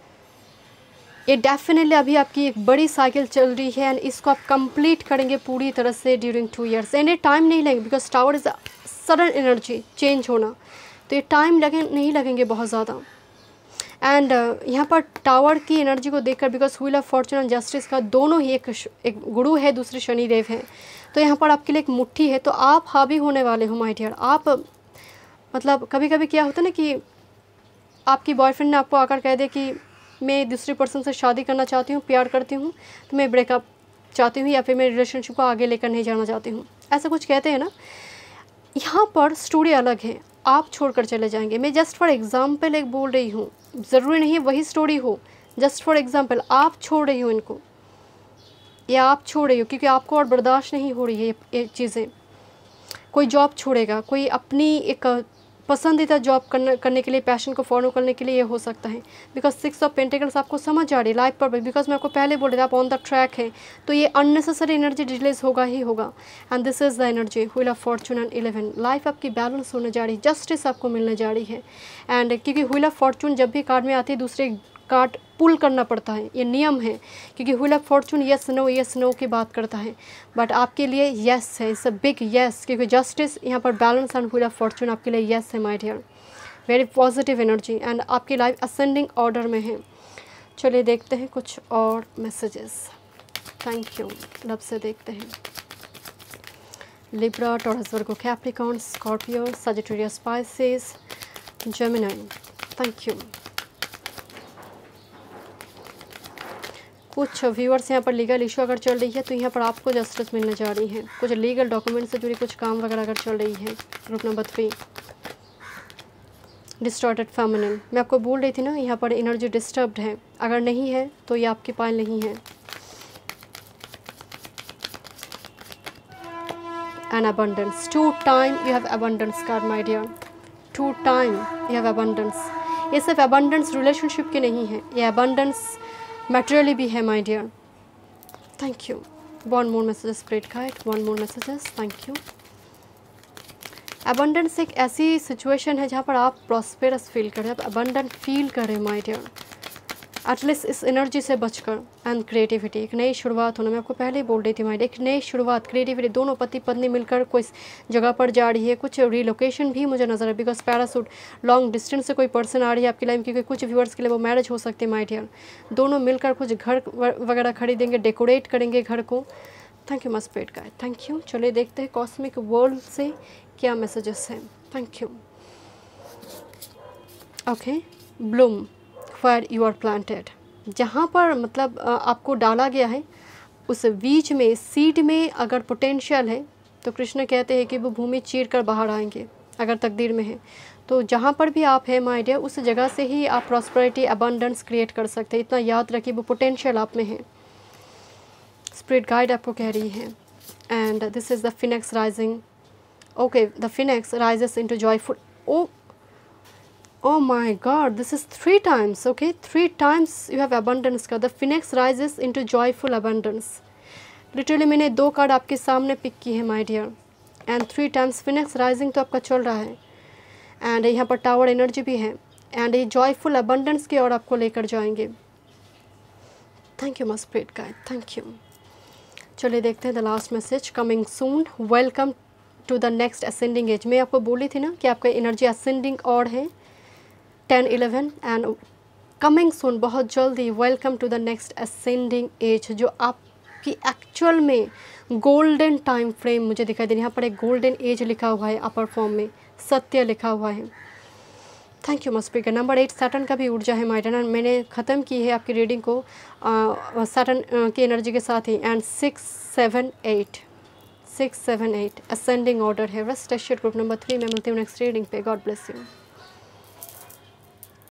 ये डेफिनेटली अभी आपकी एक बड़ी साइकिल चल रही है, एंड इसको आप कंप्लीट करेंगे पूरी तरह से ड्यूरिंग 2 ईयर्स, एंड ये टाइम नहीं लगेगा, because tower is sudden energy change होना, तो ये टाइम नहीं लगेंगे बहुत ज़्यादा। एंड यहाँ पर टावर की एनर्जी को देखकर, because wheel of fortune and justice का दोनों ही एक गुरु है, दूसरे शनिदेव है, तो यहाँ पर आपके लिए एक मुट्ठी है, तो आप हावी होने वाले हो माय डियर। आप मतलब कभी कभी क्या होता है ना कि आपकी बॉयफ्रेंड ने आपको आकर कह दे कि मैं दूसरे पर्सन से शादी करना चाहती हूँ, प्यार करती हूँ, तो मैं ब्रेकअप चाहती हूँ, या फिर मैं रिलेशनशिप को आगे लेकर नहीं जाना चाहती हूँ, ऐसा कुछ कहते हैं ना। यहाँ पर स्टोरी अलग है, आप छोड़कर चले जाएंगे। मैं जस्ट फॉर एग्जाम्पल एक बोल रही हूँ, ज़रूरी नहीं है वही स्टोरी हो, जस्ट फॉर एग्जांपल आप छोड़ रही हो इनको, या आप छोड़ रही हो क्योंकि आपको और बर्दाश्त नहीं हो रही है ये चीज़ें। कोई जॉब छोड़ेगा, कोई अपनी एक पसंदीदा जॉब करने के लिए, पैशन को फॉलो करने के लिए ये हो सकता है। बिकॉज 6 ऑफ पेंटिकल्स आपको समझ आ रही है लाइफ पर, बिकॉज मैं आपको पहले बोल रही थी आप ऑन द ट्रैक है, तो ये अननेसेसरी एनर्जी डिलेज होगा ही होगा। And this is the energy wheel of fortune and 11। Life आपकी बैलेंस होने जा रही है, जस्टिस आपको मिलने जा रही है। एंड क्योंकि व्हील ऑफ फॉर्चून जब भी कार्ड में आती है दूसरे कार्ड पुल करना पड़ता है, ये नियम है, क्योंकि wheel of fortune yes no की बात करता है, बट आपके लिए येस है, इट्स अ बिग येस, क्योंकि जस्टिस यहाँ पर balance and wheel of fortune आपके लिए येस है my dear. Very positive energy and आपकी लाइफ असेंडिंग ऑर्डर में है। चलिए देखते हैं कुछ और मैसेजेस। Thank you. लब से देखते हैं Libra, Taurus, Virgo, Capricorn, Scorpio, Sagittarius, Pisces, Gemini. Thank you. कुछ व्यूअर्स यहाँ पर लीगल इशू अगर चल रही है तो यहाँ पर आपको जस्टिस मिलने जा रही है। कुछ लीगल डॉक्यूमेंट से जुड़ी कुछ काम वगैरह अगर चल रही है। Group number 3 distorted feminine. मैं आपको बोल रही थी ना यहाँ पर एनर्जी डिस्टर्ब्ड है, अगर नहीं है तो ये आपके पास नहीं है। An abundance, 2 time you have abundance card my dear, 2 time you have abundance. ये सिर्फ अबंडेंस रिलेशनशिप की नहीं है, ये अबंडेंस मैटेरियली भी है my dear. Thank you. One more messages spirit guide, one more messages. Thank you. Abundance एक ऐसी सिचुएशन है जहाँ पर आप प्रॉस्पेरस फील कर रहे हैं, आप अबंडेंट फील कर रहे हैं माय डियर, एटलीस्ट इस एनर्जी से बचकर। एंड क्रिएटिविटी, एक नई शुरुआत होना, मैं आपको पहले ही बोल रही थी माइंड, एक नई शुरुआत, क्रिएटिविटी, दोनों पति पत्नी मिलकर कोई जगह पर जा रही है। कुछ रिलोकेशन भी मुझे नजर है, बिकॉज पैरासूट, लॉन्ग डिस्टेंस से कोई पर्सन आ रही है आपकी लाइफ, क्योंकि कुछ व्यूअर्स के लिए वो मैरिज हो सकती है माय डियर। दोनों मिलकर कुछ घर वगैरह खरीदेंगे, डेकोरेट करेंगे घर को। Thank you my spirit guide, thank you. चलिए देखते हैं कॉस्मिक वर्ल्ड से क्या मैसेजेस हैं। Thank you. Okay, bloom where you are planted, जहाँ पर मतलब आपको डाला गया है उस बीज में, सीड में अगर पोटेंशियल है तो कृष्ण कहते हैं कि वो भूमि चीर कर बाहर आएंगे अगर तकदीर में है। तो जहाँ पर भी आप है माय डियर, उस जगह से ही आप प्रॉस्पेरिटी, अबंडेंस क्रिएट कर सकते हैं। इतना याद रखिए, वो पोटेंशियल आप में है। स्पिरिट गाइड आपको कह रही है। And this is the phoenix rising. Okay, the phoenix rises into joyful. Oh my God, this is 3 times, okay? 3 times you have abundance का। The phoenix rises into joyful abundance. Literally मैंने 2 कार्ड आपके सामने पिक की है my dear, and 3 times phoenix rising तो आपका चल रहा है, and यहाँ पर टावर एनर्जी भी है, and ये joyful abundance की ओर आपको लेकर जाएंगे। Thank you, my spirit guide, thank you। चलिए देखते हैं the last message, coming soon, welcome to the next ascending age. मैं आपको बोली थी ना कि आपका एनर्जी असेंडिंग और है 10, 11 एंड कमिंग सून, बहुत जल्दी। Welcome to the next ascending age, जो आपकी एक्चुअल में गोल्डन टाइम फ्रेम मुझे दिखाई दे रही है। यहाँ पर एक गोल्डन एज लिखा हुआ है, अपर फॉर्म में सत्य लिखा हुआ है। थैंक यू मस्ट स्पीकर। नंबर 8 सैटर्न का भी ऊर्जा है माइडन, मैंने ख़त्म की है आपकी रीडिंग को सैटर्न की एनर्जी के साथ ही। एंड 6, 7, 8 असेंडिंग ऑर्डर है। रेस्ट एश्योर्ड ग्रुप नंबर 3 में मिलती हूँ नेक्स्ट रीडिंग पे। God bless you.